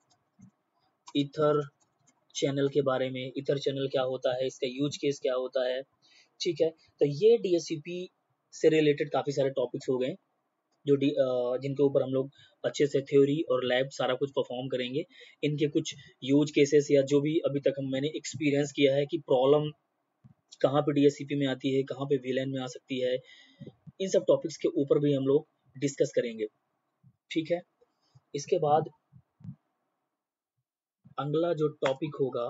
ईथर चैनल के बारे में। ईथर चैनल क्या होता है, इसका यूज केस क्या होता है। ठीक है, तो ये DSCP से रिलेटेड काफ़ी सारे टॉपिक्स हो गए जो जिनके ऊपर हम लोग अच्छे से थ्योरी और लैब सारा कुछ परफॉर्म करेंगे। इनके कुछ यूज केसेस या जो भी अभी तक मैंने एक्सपीरियंस किया है कि प्रॉब्लम कहाँ पे DSCP में आती है, कहाँ पे VLAN में आ सकती है, इन सब टॉपिक्स के ऊपर भी हम लोग डिस्कस करेंगे। ठीक है, इसके बाद अगला जो टॉपिक होगा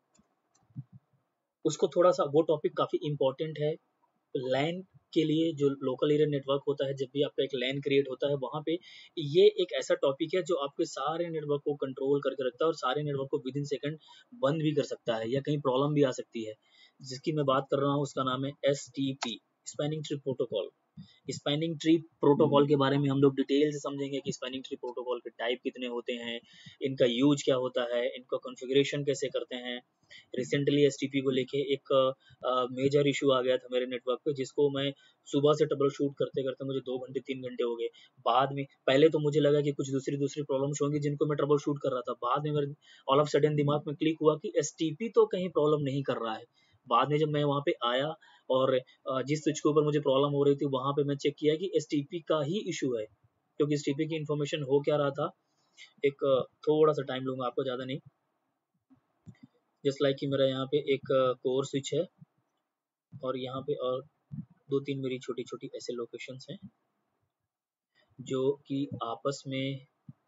उसको थोड़ा सा, वो टॉपिक काफ़ी इम्पोर्टेंट है लैन के लिए। जो लोकल एरिया नेटवर्क होता है, जब भी आपका एक लैन क्रिएट होता है वहाँ पे ये एक ऐसा टॉपिक है जो आपके सारे नेटवर्क को कंट्रोल करके रखता है और सारे नेटवर्क को विद इन सेकंड बंद भी कर सकता है या कहीं प्रॉब्लम भी आ सकती है। जिसकी मैं बात कर रहा हूँ उसका नाम है STP, spanning tree protocol. Spanning tree protocol के बारे में हम लोग डिटेल से समझेंगे कि स्पैनिंग ट्री प्रोटोकॉल के टाइप कितने होते हैं, इनका यूज क्या होता है, इनका कॉन्फ़िगरेशन कैसे करते हैं। रिसेंटली STP को लेके एक मेजर इशू आ गया था मेरे नेटवर्क पे, जिसको मैं सुबह से ट्रबल शूट करते करते मुझे 2 घंटे 3 घंटे हो गए। बाद में पहले तो मुझे लगा कि कुछ दूसरी दूसरी प्रॉब्लम्स होंगी जिनको मैं ट्रबल शूट कर रहा था। बाद में मेरे ऑल ऑफ सडन दिमाग में क्लिक हुआ कि STP तो कहीं प्रॉब्लम नहीं कर रहा है। बाद में जब मैं वहाँ पे आया और जिस स्विच के ऊपर मुझे प्रॉब्लम हो रही थी वहाँ पे मैं चेक किया कि STP का ही इशू है, क्योंकि STP की इन्फॉर्मेशन हो क्या रहा था। एक थोड़ा सा टाइम लूँगा आपको, ज़्यादा नहीं। जस्ट लाइक कि मेरा यहाँ पे एक कोर स्विच है और यहाँ पे और 2-3 मेरी छोटी छोटी ऐसे लोकेशंस हैं जो कि आपस में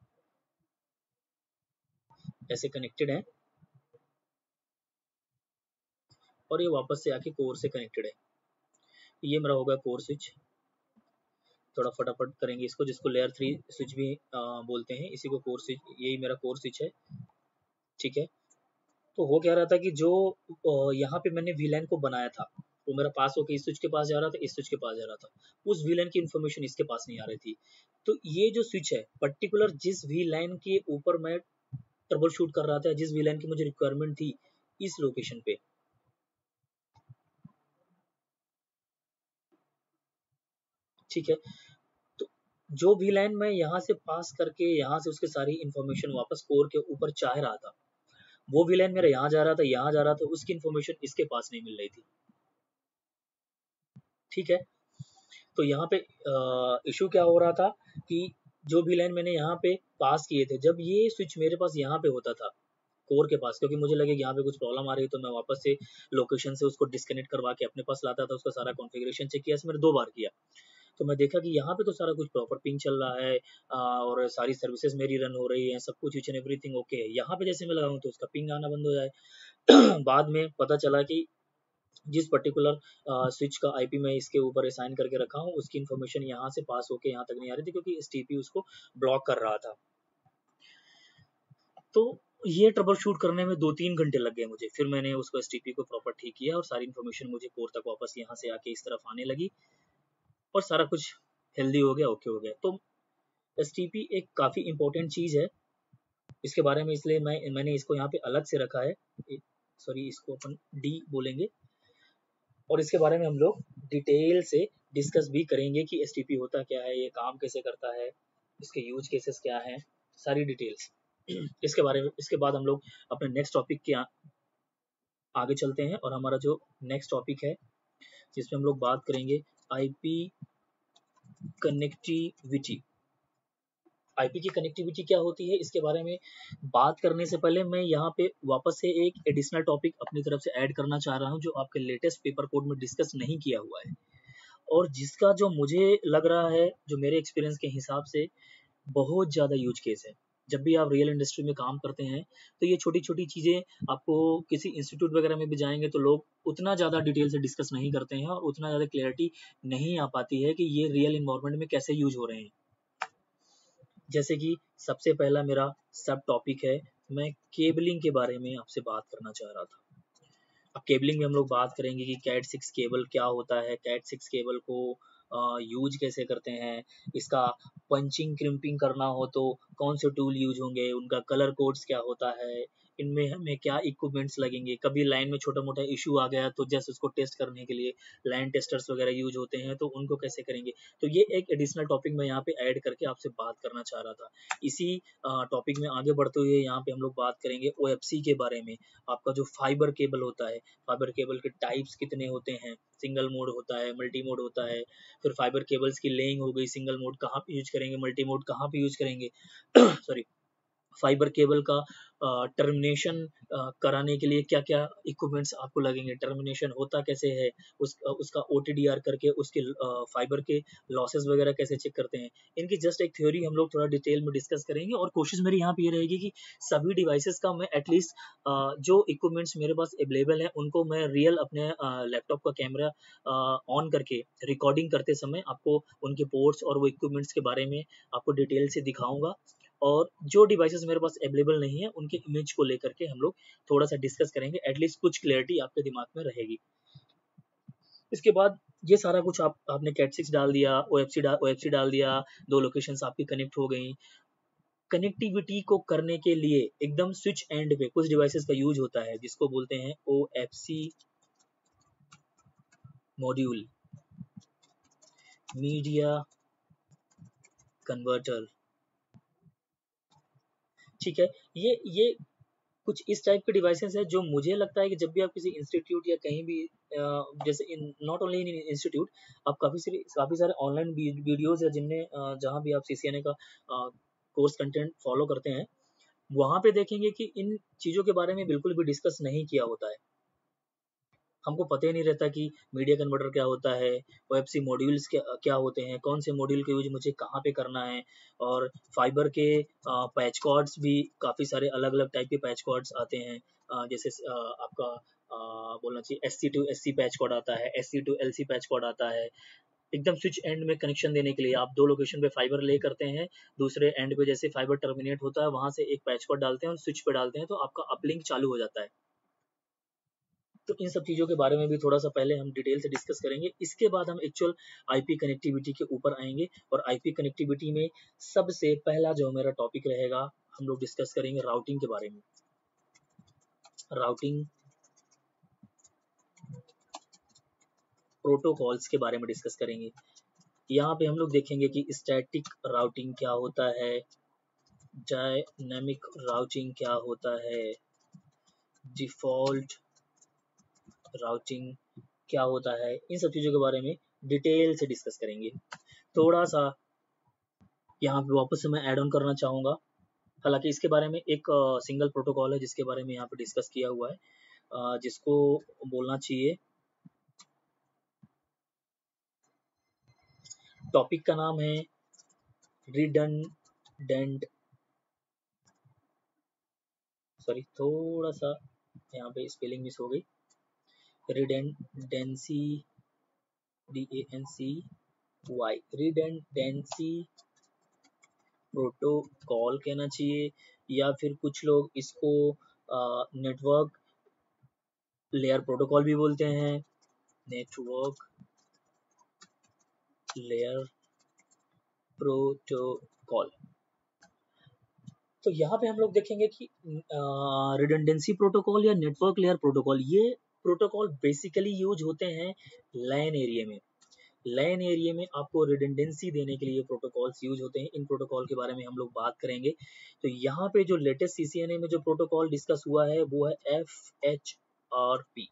ऐसे कनेक्टेड हैं और ये वापस से आके कोर से कनेक्टेड है। ये मेरा होगा कोर स्विच। थोड़ा फटाफट करेंगे इसको, जिसको लेयर 3 स्विच भी बोलते हैं, इसी को कोर स्विच, यही मेरा कोर स्विच है। ठीक है, तो हो क्या रहा था कि जो यहाँ पे मैंने VLAN को बनाया था वो मेरा पास होके इस स्विच के पास जा रहा था, इस स्विच के पास जा रहा था, उस VLAN की इन्फॉर्मेशन इसके पास नहीं आ रही थी। तो ये जो स्विच है पर्टिकुलर जिस VLAN के ऊपर मैं ट्रबल शूट कर रहा था, जिस VLAN की मुझे रिक्वायरमेंट थी इस लोकेशन पे, ठीक है, तो जो VLAN मैं यहाँ से पास करके यहाँ से उसके सारी इन्फॉर्मेशन वापस कोर के ऊपर चाह रहा था, वो VLAN मेरा यहाँ जा रहा था, यहाँ जा रहा था, उसकी इन्फॉर्मेशन इसके पास नहीं मिल रही थी। ठीक है, तो यहाँ पे इशू क्या हो रहा था कि जो VLAN मैंने यहाँ पे पास किए थे, जब ये स्विच मेरे पास यहाँ पे होता था कोर के पास, क्योंकि मुझे लगे कि यहाँ पे कुछ प्रॉब्लम आ रही है, तो मैं वापस से लोकेशन से उसको डिस्कनेक्ट करवा के अपने पास लाता था, उसका सारा कॉन्फ़िगरेशन चेक किया। ऐसे मैंने 2 बार किया, तो मैं देखा कि यहाँ पे तो सारा कुछ प्रॉपर पिंग चल रहा है और सारी सर्विसेज मेरी रन हो रही है, सब कुछ ईच एंड एवरीथिंग ओके है। यहाँ पे जैसे मैं लगाऊँ तो उसका पिंग आना बंद हो जाए। बाद में पता चला कि जिस पर्टिकुलर स्विच का IP मैं इसके ऊपर असाइन करके रखा हूँ उसकी इन्फॉर्मेशन यहाँ से पास होके यहाँ तक नहीं आ रही थी, क्योंकि STP उसको ब्लॉक कर रहा था। तो ये ट्रबल शूट करने में 2-3 घंटे लग गए मुझे। फिर मैंने उसको STP को प्रॉपर ठीक किया और सारी इन्फॉर्मेशन मुझे कोर तक वापस यहाँ से आके इस तरफ आने लगी और सारा कुछ हेल्दी हो गया, ओके हो गया। तो STP एक काफ़ी इंपॉर्टेंट चीज़ है, इसके बारे में इसलिए मैंने इसको यहाँ पे अलग से रखा है। सॉरी, इसको अपन D बोलेंगे और इसके बारे में हम लोग डिटेल से डिस्कस भी करेंगे कि STP होता क्या है, ये काम कैसे करता है, इसके यूज केसेस क्या हैं, सारी डिटेल्स इसके बारे में। इसके बाद हम लोग अपने नेक्स्ट टॉपिक के आगे चलते हैं और हमारा जो नेक्स्ट टॉपिक है जिसमें हम लोग बात करेंगे IP कनेक्टिविटी। IP की कनेक्टिविटी क्या होती है, इसके बारे में बात करने से पहले मैं यहाँ पे वापस से एक एडिशनल टॉपिक अपनी तरफ से ऐड करना चाह रहा हूँ जो आपके लेटेस्ट पेपर कोड में डिस्कस नहीं किया हुआ है और जिसका जो मुझे लग रहा है, जो मेरे एक्सपीरियंस के हिसाब से बहुत ज़्यादा यूज केस है। जब भी आप रियल इंडस्ट्री में काम करते हैं तो ये छोटी छोटी चीज़ें आपको किसी इंस्टीट्यूट वगैरह में भी जाएंगे तो लोग उतना ज़्यादा डिटेल से डिस्कस नहीं करते हैं और उतना ज़्यादा क्लैरिटी नहीं आ पाती है कि ये रियल इन्वायरमेंट में कैसे यूज हो रहे हैं। जैसे कि सबसे पहला मेरा सब टॉपिक है, मैं केबलिंग के बारे में आपसे बात करना चाह रहा था। अब केबलिंग में हम लोग बात करेंगे कि कैट 6 केबल क्या होता है, कैट 6 केबल को यूज कैसे करते हैं, इसका पंचिंग क्रिम्पिंग करना हो तो कौन से टूल यूज होंगे, उनका कलर कोड्स क्या होता है, इनमें हमें क्या इक्विपमेंट्स लगेंगे, कभी लाइन में छोटा मोटा इशू आ गया तो जस्ट उसको टेस्ट करने के लिए लाइन टेस्टर्स वगैरह यूज होते हैं, तो उनको कैसे करेंगे। तो ये एक एडिशनल टॉपिक मैं यहाँ पे ऐड करके आपसे बात करना चाह रहा था। इसी टॉपिक में आगे बढ़ते हुए यहाँ पे हम लोग बात करेंगे OFC के बारे में। आपका जो फाइबर केबल होता है, फाइबर केबल के टाइप्स कितने होते हैं, सिंगल मोड होता है, मल्टी मोड होता है, फिर फाइबर केबल्स की लेइंग हो गई, सिंगल मोड कहाँ पे यूज करेंगे, मल्टी मोड कहाँ पे यूज करेंगे सॉरी, फाइबर केबल का टर्मिनेशन कराने के लिए क्या क्या इक्विपमेंट्स आपको लगेंगे, टर्मिनेशन होता कैसे है, उसका OTDR करके उसके फाइबर के लॉसेस वगैरह कैसे चेक करते हैं। इनकी जस्ट एक थ्योरी हम लोग थोड़ा डिटेल में डिस्कस करेंगे, और कोशिश मेरी यहाँ पे ये रहेगी कि सभी डिवाइसेस का मैं एटलीस्ट जो इक्विपमेंट्स मेरे पास अवेलेबल हैं उनको मैं रियल अपने लैपटॉप का कैमरा ऑन करके रिकॉर्डिंग करते समय आपको उनके पोर्ट्स और वो इक्विपमेंट्स के बारे में आपको डिटेल से दिखाऊंगा, और जो डिवाइसेस मेरे पास अवेलेबल नहीं है उनके इमेज को लेकर के हम लोग थोड़ा सा डिस्कस करेंगे, एटलीस्ट कुछ क्लैरिटी आपके दिमाग में रहेगी। इसके बाद ये सारा कुछ आपने कैट6 डाल दिया, OFC डाल दिया, 2 लोकेशंस आपकी कनेक्ट हो गई। कनेक्टिविटी को करने के लिए एकदम स्विच एंड पे कुछ डिवाइसेस का यूज होता है जिसको बोलते हैं OFC मॉड्यूल, मीडिया कन्वर्टर। ठीक है, ये कुछ इस टाइप के डिवाइसेस है जो मुझे लगता है कि जब भी आप किसी इंस्टीट्यूट या कहीं भी जैसे in not only in institute, आप काफ़ी सारे ऑनलाइन वीडियोस या जिनमें जहाँ भी आप CCNA का कोर्स कंटेंट फॉलो करते हैं, वहाँ पे देखेंगे कि इन चीज़ों के बारे में बिल्कुल भी डिस्कस नहीं किया होता है। हमको पता ही नहीं रहता कि मीडिया कन्वर्टर क्या होता है, OFC मॉड्यूल्स क्या होते हैं, कौन से मॉड्यूल का यूज मुझे कहाँ पे करना है, और फाइबर के पैच कॉर्ड्स भी काफ़ी सारे अलग अलग टाइप के पैच कॉर्ड्स आते हैं। जैसे आपका बोलना चाहिए SC to SC patch cord आता है, SC to LC patch cord आता है। एकदम स्विच एंड में कनेक्शन देने के लिए आप 2 लोकेशन पे फाइबर ले करते हैं, दूसरे एंड पे जैसे फाइबर टर्मिनेट होता है वहां से एक पैच कॉर्ड डालते हैं और स्विच पे डालते हैं तो आपका अपलिंक चालू हो जाता है। तो इन सब चीज़ों के बारे में भी थोड़ा सा पहले हम डिटेल से डिस्कस करेंगे। इसके बाद हम एक्चुअल आईपी कनेक्टिविटी के ऊपर आएंगे, और आईपी कनेक्टिविटी में सबसे पहला जो मेरा टॉपिक रहेगा, हम लोग डिस्कस करेंगे राउटिंग के बारे में। राउटिंग प्रोटोकॉल्स के बारे में डिस्कस करेंगे। यहाँ पे हम लोग देखेंगे कि स्टैटिक राउटिंग क्या होता है, डायनामिक राउटिंग क्या होता है, डिफ़ॉल्ट राउटिंग क्या होता है, इन सब चीज़ों के बारे में डिटेल से डिस्कस करेंगे। थोड़ा सा यहाँ पे वापस से मैं ऐड ऑन करना चाहूँगा, हालांकि इसके बारे में एक सिंगल प्रोटोकॉल है जिसके बारे में यहाँ पे डिस्कस किया हुआ है, जिसको बोलना चाहिए, टॉपिक का नाम है रिडंडेंट, सॉरी थोड़ा सा यहाँ पे स्पेलिंग मिस हो गई, रिडंडेंसी, DANCY, रिडंडेंसी प्रोटोकॉल कहना चाहिए, या फिर कुछ लोग इसको नेटवर्क लेयर प्रोटोकॉल भी बोलते हैं, नेटवर्क लेयर प्रोटोकॉल। तो यहाँ पे हम लोग देखेंगे कि रिडंडेंसी प्रोटोकॉल या नेटवर्क लेयर प्रोटोकॉल, ये प्रोटोकॉल बेसिकली यूज होते हैं लैन एरिया में। लैन एरिया में आपको रिडंडेंसी देने के लिए प्रोटोकॉल्स यूज होते हैं। इन प्रोटोकॉल के बारे में हम लोग बात करेंगे। तो यहाँ पे जो लेटेस्ट CCNA में जो प्रोटोकॉल डिस्कस हुआ है वो है FHRP,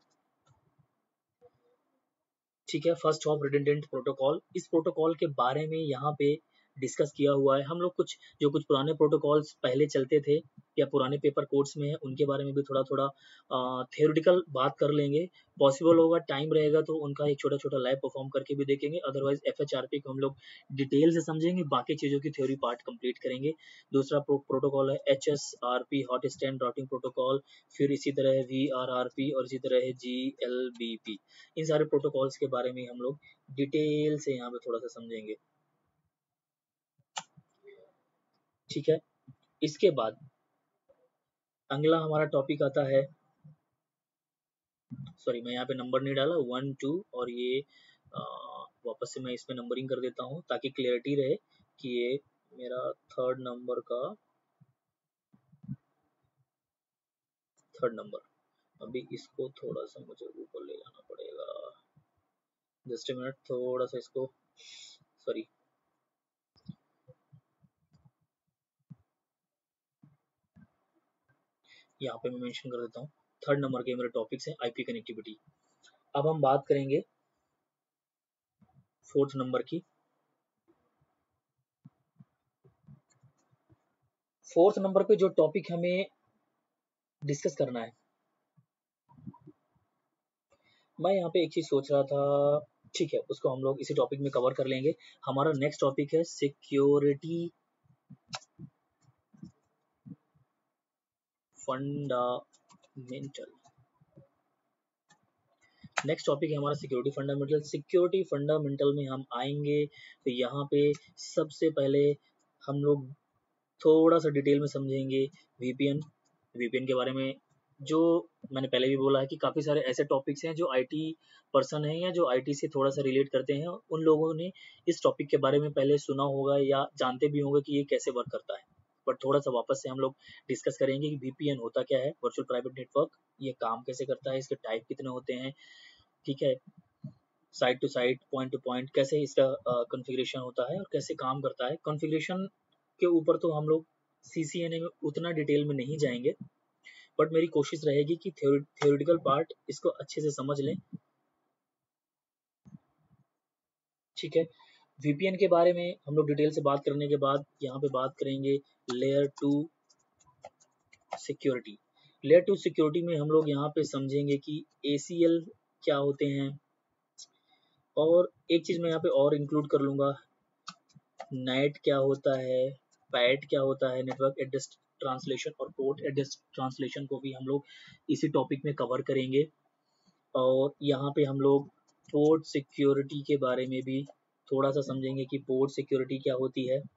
ठीक है, फर्स्ट हॉप रिडंडेंट प्रोटोकॉल। इस प्रोटोकॉल के बारे में यहाँ पे डिस्कस किया हुआ है। हम लोग कुछ पुराने प्रोटोकॉल्स पहले चलते थे या पुराने पेपर कोड्स में है उनके बारे में भी थोड़ा थोड़ा थियोरिटिकल बात कर लेंगे। पॉसिबल होगा, टाइम रहेगा तो उनका एक छोटा छोटा लैब परफॉर्म करके भी देखेंगे। अदरवाइज FHRP को हम लोग डिटेल से समझेंगे, बाकी चीज़ों की थ्योरी पार्ट कंप्लीट करेंगे। दूसरा प्रोटोकॉल है HSRP, hot stand routing protocol. फिर इसी तरह है VRRP और इसी तरह है GLBP। इन सारे प्रोटोकॉल्स के बारे में हम लोग डिटेल से यहाँ पे थोड़ा सा समझेंगे, ठीक है। इसके बाद अगला हमारा टॉपिक आता है, सॉरी मैं यहाँ पे नंबर नहीं डाला, 1 2, और ये वापस से मैं इसमें नंबरिंग कर देता हूँ ताकि क्लियरिटी रहे कि ये मेरा थर्ड नंबर अभी इसको थोड़ा सा मुझे ऊपर ले जाना पड़ेगा, जस्ट ए मिनट, थोड़ा सा इसको, सॉरी, यहाँ पे मैं मेंशन कर देता हूँ। थर्ड नंबर के मेरे टॉपिक्स हैं आईपी कनेक्टिविटी। अब हम बात करेंगे फोर्थ नंबर की। फोर्थ नंबर पे जो टॉपिक हमें डिस्कस करना है, मैं यहाँ पे एक चीज सोच रहा था, ठीक है, उसको हम लोग इसी टॉपिक में कवर कर लेंगे। हमारा नेक्स्ट टॉपिक है सिक्योरिटी फंडामेंटल। नेक्स्ट टॉपिक है हमारा सिक्योरिटी फंडामेंटल। सिक्योरिटी फंडामेंटल में हम आएंगे तो यहाँ पे सबसे पहले हम लोग थोड़ा सा डिटेल में समझेंगे वीपीएन के बारे में। जो मैंने पहले भी बोला है कि काफ़ी सारे ऐसे टॉपिक्स हैं जो आईटी पर्सन हैं या जो आईटी से थोड़ा सा रिलेट करते हैं, उन लोगों ने इस टॉपिक के बारे में पहले सुना होगा या जानते भी होंगे कि ये कैसे वर्क करता है। बट थोड़ा सा वापस से हम लोग डिस्कस करेंगे कि वीपीएन होता क्या है, वर्चुअल प्राइवेट नेटवर्क, ये काम कैसे करता है, इसके टाइप कितने होते हैं, ठीक है, side to side, point to point कैसे इसका कॉन्फ़िगरेशन होता है और कैसे काम करता है। कॉन्फ़िगरेशन के ऊपर तो हम लोग सीसीएनए में उतना डिटेल में नहीं जाएंगे, बट मेरी कोशिश रहेगी कि थ्योरेटिकल पार्ट इसको अच्छे से समझ लें, ठीक है। वीपीएन के बारे में हम लोग डिटेल से बात करने के बाद यहाँ पे बात करेंगे layer two security. Layer two security में हम लोग यहाँ पे समझेंगे कि ACL क्या होते हैं, और एक चीज़ मैं यहाँ पे और इंक्लूड कर लूँगा, नेट क्या होता है, पैट क्या होता है, नेटवर्क एड्रेस ट्रांसलेशन और पोर्ट एड्रेस ट्रांसलेशन को भी हम लोग इसी टॉपिक में कवर करेंगे। और यहाँ पे हम लोग पोर्ट सिक्योरिटी के बारे में भी थोड़ा सा समझेंगे कि पोर्ट सिक्योरिटी क्या होती है।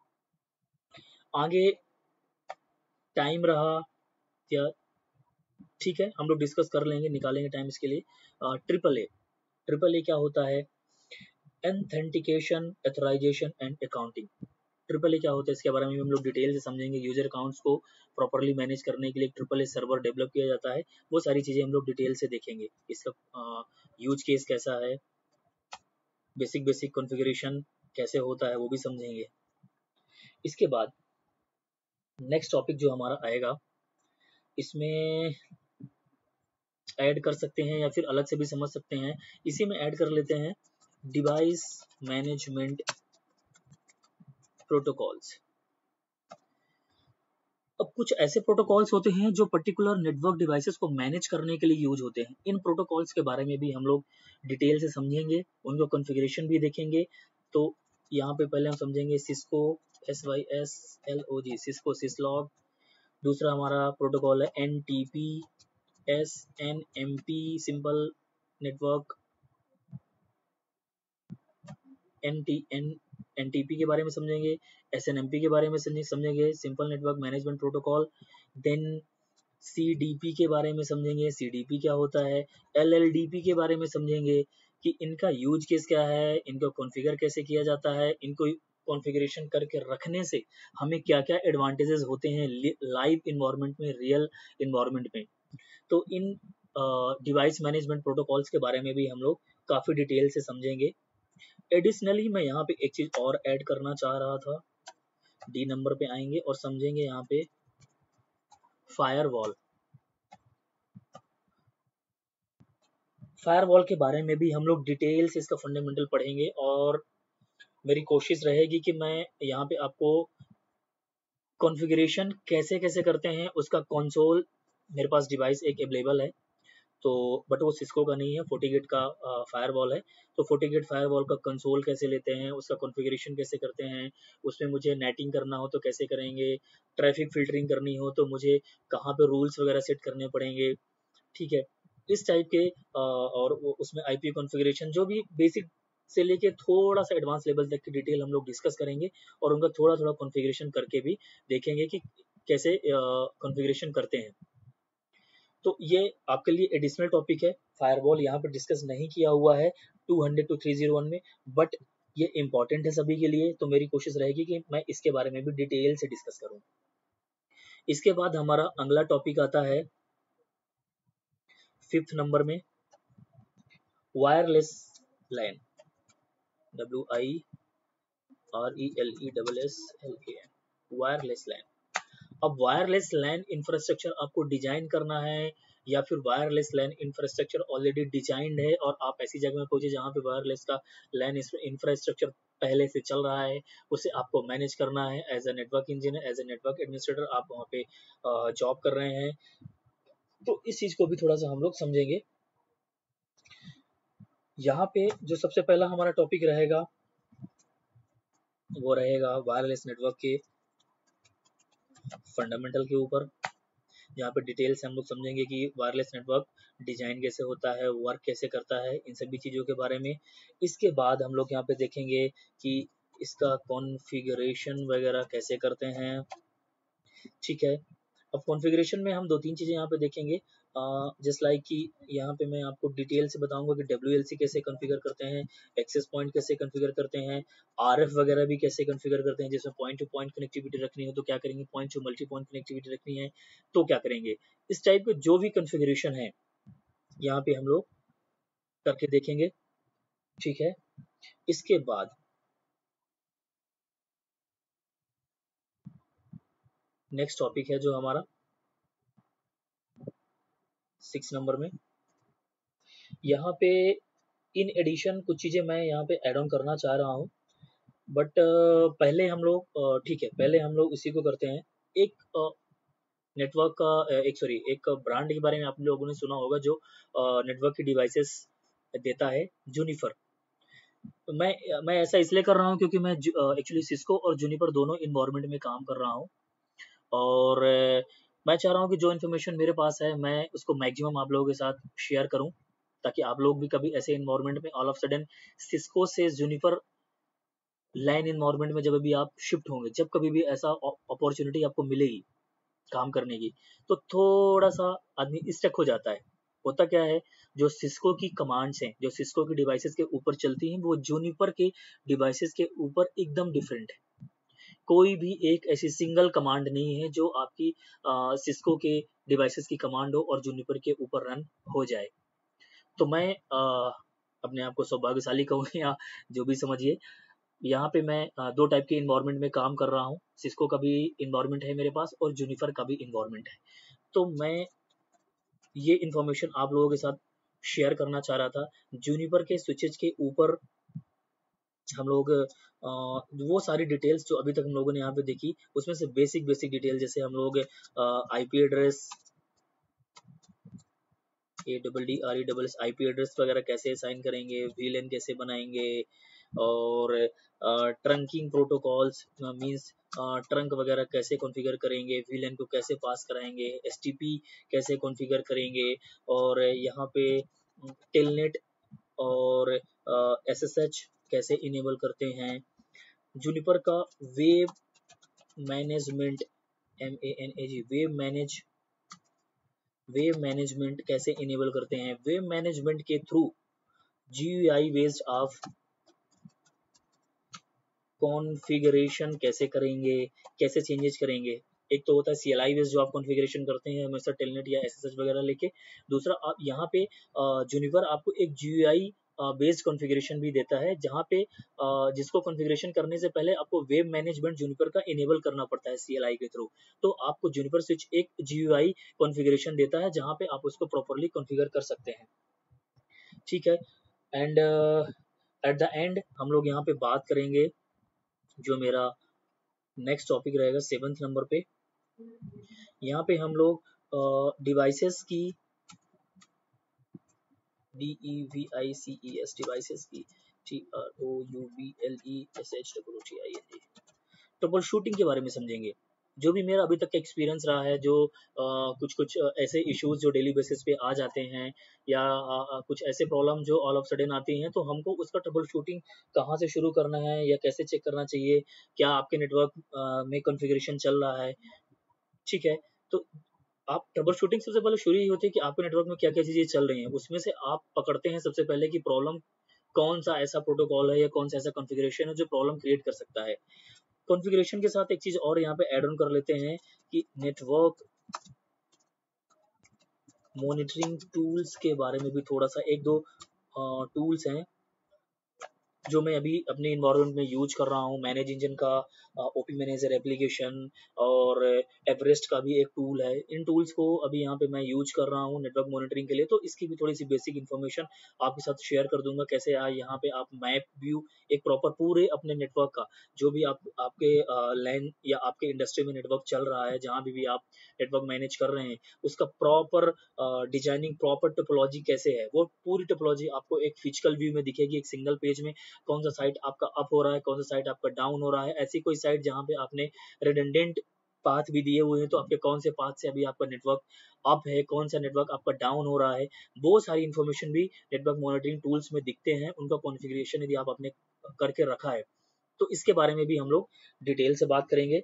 आगे टाइम रहा या ठीक है, हम लोग डिस्कस कर लेंगे, निकालेंगे टाइम इसके लिए। ट्रिपल ए क्या होता है, authentication, authorization and accounting. Triple A क्या होता है इसके बारे में भी हम लोग डिटेल से समझेंगे। यूजर अकाउंट्स को प्रॉपरली मैनेज करने के लिए ट्रिपल ए सर्वर डेवलप किया जाता है, वो सारी चीज़ें हम लोग डिटेल से देखेंगे। इसका यूज केस कैसा है, बेसिक कॉन्फ़िगरेशन कैसे होता है, वो भी समझेंगे। इसके बाद नेक्स्ट टॉपिक जो हमारा आएगा, इसमें ऐड कर सकते हैं या फिर अलग से भी समझ सकते हैं, इसी में ऐड कर लेते हैं डिवाइस मैनेजमेंट प्रोटोकॉल्स। अब कुछ ऐसे प्रोटोकॉल्स होते हैं जो पर्टिकुलर नेटवर्क डिवाइसेस को मैनेज करने के लिए यूज होते हैं। इन प्रोटोकॉल्स के बारे में भी हम लोग डिटेल से समझेंगे, उनका कॉन्फ़िगरेशन भी देखेंगे। तो यहाँ पे पहले हम समझेंगे सिस्को, SYSLOG, सिस्को सिसलॉग। दूसरा हमारा प्रोटोकॉल है NTP, SNMP, simple network, NTP के बारे में समझेंगे, SNMP के बारे में समझेंगे, simple network management protocol. Then CDP के बारे में समझेंगे, CDP क्या होता है, LLDP के बारे में समझेंगे कि इनका यूज केस क्या है, इनको कॉन्फ़िगर कैसे किया जाता है, इनको कॉन्फ़िगरेशन करके रखने से हमें क्या क्या एडवांटेजेस होते हैं लाइव इन्वायरमेंट में, रियल इन्वायरमेंट में। तो इन डिवाइस मैनेजमेंट प्रोटोकॉल्स के बारे में भी हम लोग काफ़ी डिटेल से समझेंगे। एडिशनली मैं यहाँ पे एक चीज़ और ऐड करना चाह रहा था, D नंबर पे आएंगे और समझेंगे यहाँ पे फायरवॉल। फायरवॉल के बारे में भी हम लोग डिटेल से इसका फंडामेंटल पढ़ेंगे, और मेरी कोशिश रहेगी कि मैं यहाँ पे आपको कॉन्फ़िगरेशन कैसे कैसे करते हैं उसका कंसोल, मेरे पास डिवाइस एक अवेलेबल है, तो बट वो सिस्को का नहीं है, फोर्टीगेट का फायरवॉल है। तो फोर्टीगेट फायरवॉल का कंसोल कैसे लेते हैं, उसका कॉन्फ़िगरेशन कैसे करते हैं, उसमें मुझे नेटिंग करना हो तो कैसे करेंगे, ट्रैफिक फिल्टरिंग करनी हो तो मुझे कहाँ पे रूल्स वगैरह सेट करने पड़ेंगे, ठीक है, इस टाइप के। और उसमें आईपी कॉन्फ़िगरेशन जो भी बेसिक से लेके थोड़ा सा एडवांस लेवल तक की डिटेल हम लोग डिस्कस करेंगे, और उनका थोड़ा थोड़ा कॉन्फ़िगरेशन करके भी देखेंगे कि कैसे कॉन्फ़िगरेशन करते हैं। तो ये आपके लिए एडिशनल टॉपिक है, फायरवॉल यहाँ पर डिस्कस नहीं किया हुआ है 200 to 301 में, बट ये इम्पोर्टेंट है सभी के लिए, तो मेरी कोशिश रहेगी कि मैं इसके बारे में भी डिटेल से डिस्कस करूं। इसके बाद हमारा अगला टॉपिक आता है 5th नंबर में, wireless LAN, WIRELESSLAN, wireless LAN. अब वायरलेस लैन इंफ्रास्ट्रक्चर आपको डिजाइन करना है या फिर wireless LAN infrastructure already designed है और आप ऐसी जगह में पहुंचे जहां पे वायरलेस का लैन इंफ्रास्ट्रक्चर पहले से चल रहा है, उसे आपको मैनेज करना है as a network engineer, as a network administrator, आप वहाँ पे जॉब कर रहे हैं। तो इस चीज को भी थोड़ा सा हम लोग समझेंगे। यहाँ पे जो सबसे पहला हमारा टॉपिक रहेगा वो रहेगा वायरलेस नेटवर्क के फंडामेंटल के ऊपर। यहाँ पे डिटेल से हम लोग समझेंगे कि वायरलेस नेटवर्क डिजाइन कैसे होता है, वर्क कैसे करता है, इन सभी चीज़ों के बारे में। इसके बाद हम लोग यहाँ पे देखेंगे कि इसका कॉन्फ़िगरेशन वगैरह कैसे करते हैं, ठीक है। अब कॉन्फ़िगरेशन में हम 2-3 चीज़ें यहाँ पे देखेंगे, जस्ट लाइक कि यहाँ पे मैं आपको डिटेल से बताऊंगा कि WLC कैसे कॉन्फ़िगर करते हैं, एक्सेस पॉइंट कैसे कॉन्फ़िगर करते हैं, RF वगैरह भी कैसे कॉन्फ़िगर करते हैं। जैसे पॉइंट टू पॉइंट कनेक्टिविटी रखनी हो तो क्या करेंगे, point to multi point connectivity रखनी है तो क्या करेंगे। इस टाइप के जो भी कॉन्फ़िगरेशन है यहाँ पे हम लोग करके देखेंगे, ठीक है। इसके बाद नेक्स्ट टॉपिक है जो हमारा 6 नंबर में, यहाँ पे इन एडिशन कुछ चीज़ें मैं यहाँ पे ऐड ऑन करना चाह रहा हूँ, बट पहले हम लोग ठीक है, पहले हम लोग इसी को करते हैं। एक नेटवर्क का एक ब्रांड के बारे में आप लोगों ने सुना होगा जो नेटवर्क की डिवाइसेस देता है, जूनिपर। तो मैं ऐसा इसलिए कर रहा हूँ क्योंकि मैं एक्चुअली सिस्को और जूनिपर दोनों इन्वायरमेंट में काम कर रहा हूँ और मैं चाह रहा हूँ कि जो इन्फॉर्मेशन मेरे पास है मैं उसको मैक्सिमम आप लोगों के साथ शेयर करूँ, ताकि आप लोग भी कभी ऐसे इन्वायरमेंट में ऑल ऑफ सडन सिस्को से जूनिपर लैन इन्वायरमेंट में जब भी आप शिफ्ट होंगे, जब कभी भी ऐसा अपॉर्चुनिटी आपको मिलेगी काम करने की, तो थोड़ा सा आदमी स्टक हो जाता है। होता क्या है, जो सिस्को की कमांड्स हैं, जो सिस्को की डिवाइसेस के ऊपर चलती हैं, वो जूनिपर के डिवाइसेस के ऊपर एकदम डिफरेंट है। कोई भी एक ऐसी सिंगल कमांड नहीं है जो आपकी सिस्को के डिवाइसेस की कमांड हो और जूनिपर के ऊपर रन हो जाए। तो मैं अपने आप को सौभाग्यशाली कहूँ या जो भी समझिए, यहाँ पे मैं 2 टाइप के इन्वायरमेंट में काम कर रहा हूँ। सिस्को का भी इन्वायरमेंट है मेरे पास और जूनिपर का भी इन्वायरमेंट है। तो मैं ये इन्फॉर्मेशन आप लोगों के साथ शेयर करना चाह रहा था। जूनिपर के स्विचेज के ऊपर हम लोग वो सारी डिटेल्स जो अभी तक हम लोगों ने यहाँ पे देखी, उसमें से बेसिक डिटेल, जैसे हम लोग IP address, ADDRESS IP address वगैरह कैसे असाइन करेंगे, VLAN कैसे बनाएंगे, और ट्रंकिंग प्रोटोकॉल्स मींस ट्रंक वगैरह कैसे कॉन्फ़िगर करेंगे, VLAN को कैसे पास कराएंगे, STP कैसे कॉन्फ़िगर करेंगे, और यहाँ पे टेलनेट और SSH कैसे इनेबल करते हैं। जूनिपर का web management, MANAG, web management कैसे इनेबल करते हैं। वेब मैनेजमेंट के through GUI based of configuration कैसे करेंगे, कैसे चेंजेस करेंगे। एक तो होता है CLI बेस्ड जो आप कॉन्फ़िगरेशन करते हैं हमेशा टेलनेट या SSH वगैरह लेके। दूसरा आप यहाँ पे जूनिपर आपको एक GUI बेस्ड कॉन्फ़िगरेशन भी देता है, जहाँ पे जिसको कॉन्फ़िगरेशन करने से पहले आपको वेब मैनेजमेंट जूनिपर का इनेबल करना पड़ता है CLI के थ्रू। तो आपको जूनिपर स्विच एक GUI कॉन्फ़िगरेशन देता है जहाँ पे आप उसको प्रॉपरली कॉन्फ़िगर कर सकते हैं, ठीक है। एंड एट द एंड हम लोग यहाँ पे बात करेंगे, जो मेरा नेक्स्ट टॉपिक रहेगा 7th नंबर पे। यहाँ पे हम लोग डिवाइसेस की, DEVICES डिवाइसेस की, TROUBLESHTTING ट्रबल शूटिंग के बारे में समझेंगे। जो भी मेरा अभी तक का एक्सपीरियंस रहा है, जो कुछ कुछ ऐसे इश्यूज जो डेली बेसिस पे आ जाते हैं या कुछ ऐसे प्रॉब्लम जो ऑल ऑफ सडन आती हैं, तो हमको उसका ट्रबल शूटिंग कहाँ से शुरू करना है या कैसे चेक करना चाहिए, क्या आपके नेटवर्क में कॉन्फ़िगरेशन चल रहा है, ठीक है। तो आप ट्रबल शूटिंग सबसे पहले शुरू ही होती है कि आपके नेटवर्क में क्या क्या चीज़ें चल रही हैं, उसमें से आप पकड़ते हैं सबसे पहले कि प्रॉब्लम कौन सा ऐसा प्रोटोकॉल है या कौन सा ऐसा कॉन्फ़िगरेशन है जो प्रॉब्लम क्रिएट कर सकता है। कॉन्फ़िगरेशन के साथ एक चीज़ और यहाँ पे ऐड ऑन कर लेते हैं कि नेटवर्क मॉनिटरिंग टूल्स के बारे में भी थोड़ा सा एक दो टूल्स हैं जो मैं अभी अपने इन्वायरमेंट में यूज कर रहा हूँ। मैनेज इंजन का ओपी मैनेजर एप्लीकेशन और एवरेस्ट का भी एक टूल है। इन टूल्स को अभी यहाँ पे मैं यूज कर रहा हूँ नेटवर्क मॉनिटरिंग के लिए, तो इसकी भी थोड़ी सी बेसिक इन्फॉर्मेशन आपके साथ शेयर कर दूंगा। कैसे यहाँ पे आप मैप व्यू एक प्रॉपर पूरे अपने नेटवर्क का जो भी आपके लैन या आपके इंडस्ट्री में नेटवर्क चल रहा है, जहाँ भी आप नेटवर्क मैनेज कर रहे हैं, उसका प्रॉपर डिजाइनिंग, प्रॉपर टोपोलॉजी कैसे है, वो पूरी टोपोलॉजी आपको एक फिजिकल व्यू में दिखेगी, एक सिंगल पेज में। कौन सा साइट आपका अप हो रहा है, कौन सा साइट आपका डाउन हो रहा है। ऐसी कोई साइट जहाँ पे आपने रिडंडेंट पाथ भी दिए हुए हैं, तो आपके कौन से पाथ से अभी आपका नेटवर्क अप है, कौन सा नेटवर्क आपका डाउन हो रहा है, वो सारी इन्फॉर्मेशन भी नेटवर्क मॉनिटरिंग टूल्स में दिखते हैं। उनका कॉन्फ़िगरेशन यदि आप अपने करके रखा है तो इसके बारे में भी हम लोग डिटेल से बात करेंगे।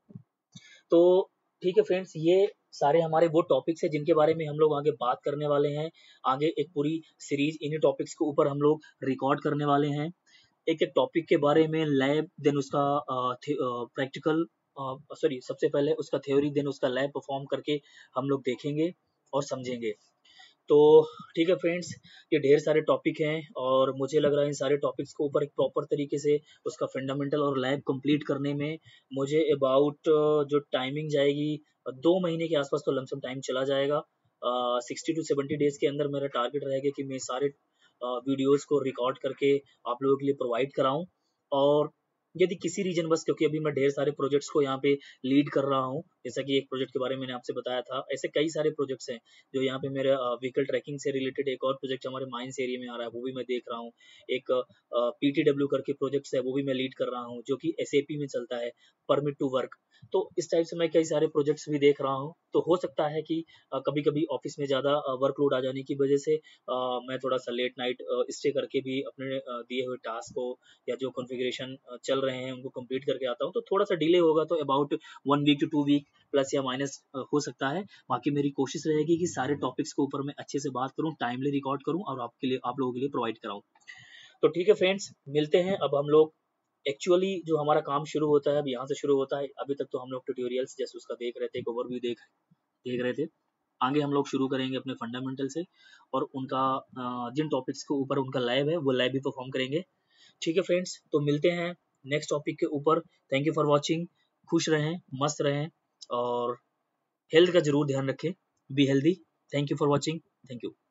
तो ठीक है फ्रेंड्स, ये सारे हमारे वो टॉपिक्स हैं जिनके बारे में हम लोग आगे बात करने वाले हैं। आगे एक पूरी सीरीज इन्हीं टॉपिक्स के ऊपर हम लोग रिकॉर्ड करने वाले हैं। एक एक टॉपिक के बारे में लैब, देन उसका प्रैक्टिकल, सॉरी सबसे पहले उसका थ्योरी, देन उसका लैब परफॉर्म करके हम लोग देखेंगे और समझेंगे। तो ठीक है फ्रेंड्स, ये ढेर सारे टॉपिक हैं और मुझे लग रहा है इन सारे टॉपिक्स को ऊपर एक प्रॉपर तरीके से उसका फंडामेंटल और लैब कंप्लीट करने में मुझे अबाउट जो टाइमिंग जाएगी 2 महीने के आसपास तो लमसम टाइम चला जाएगा। 60 to 70 डेज के अंदर मेरा टारगेट रहेगा कि मैं सारे वीडियोस को रिकॉर्ड करके आप लोगों के लिए प्रोवाइड कराऊं। और यदि किसी रीजन बस, क्योंकि अभी मैं ढेर सारे प्रोजेक्ट्स को यहाँ पे लीड कर रहा हूँ, जैसा कि एक प्रोजेक्ट के बारे में मैंने आपसे बताया था, ऐसे कई सारे प्रोजेक्ट्स हैं जो यहाँ पे मेरे व्हीकल ट्रैकिंग से रिलेटेड एक और प्रोजेक्ट हमारे माइंस एरिया में आ रहा है, वो भी मैं देख रहा हूँ। एक PTW करके प्रोजेक्ट्स है, वो भी मैं लीड कर रहा हूँ, जो कि SAP में चलता है, परमिट टू वर्क। तो इस टाइप से मैं कई सारे प्रोजेक्ट्स भी देख रहा हूँ। तो हो सकता है कि कभी कभी ऑफिस में ज़्यादा वर्कलोड आ जाने की वजह से मैं थोड़ा सा लेट नाइट स्टे करके भी अपने दिए हुए टास्क को या जो कॉन्फ़िगरेशन चल रहे हैं उनको कंप्लीट करके आता हूँ। तो थोड़ा सा डिले होगा, तो about 1 week to 2 week plus या माइनस हो सकता है। बाकी मेरी कोशिश रहेगी कि सारे टॉपिक्स के ऊपर मैं अच्छे से बात करूँ, टाइमली रिकॉर्ड करूँ और आपके लिए, आप लोगों के लिए प्रोवाइड कराऊँ। तो ठीक है फ्रेंड्स, मिलते हैं। अब हम लोग एक्चुअली जो हमारा काम शुरू होता है अब यहाँ से शुरू होता है। अभी तक तो हम लोग ट्यूटोरियल्स जैसे उसका देख रहे थे, एक ओवरव्यू देख रहे थे। आगे हम लोग शुरू करेंगे अपने फंडामेंटल से और उनका जिन टॉपिक्स के ऊपर उनका लैब है वो लैब भी परफॉर्म करेंगे। ठीक है फ्रेंड्स, तो मिलते हैं नेक्स्ट टॉपिक के ऊपर। Thank you for watching. खुश रहें, मस्त रहें और हेल्थ का जरूर ध्यान रखें। Be healthy. Thank you for watching. Thank you.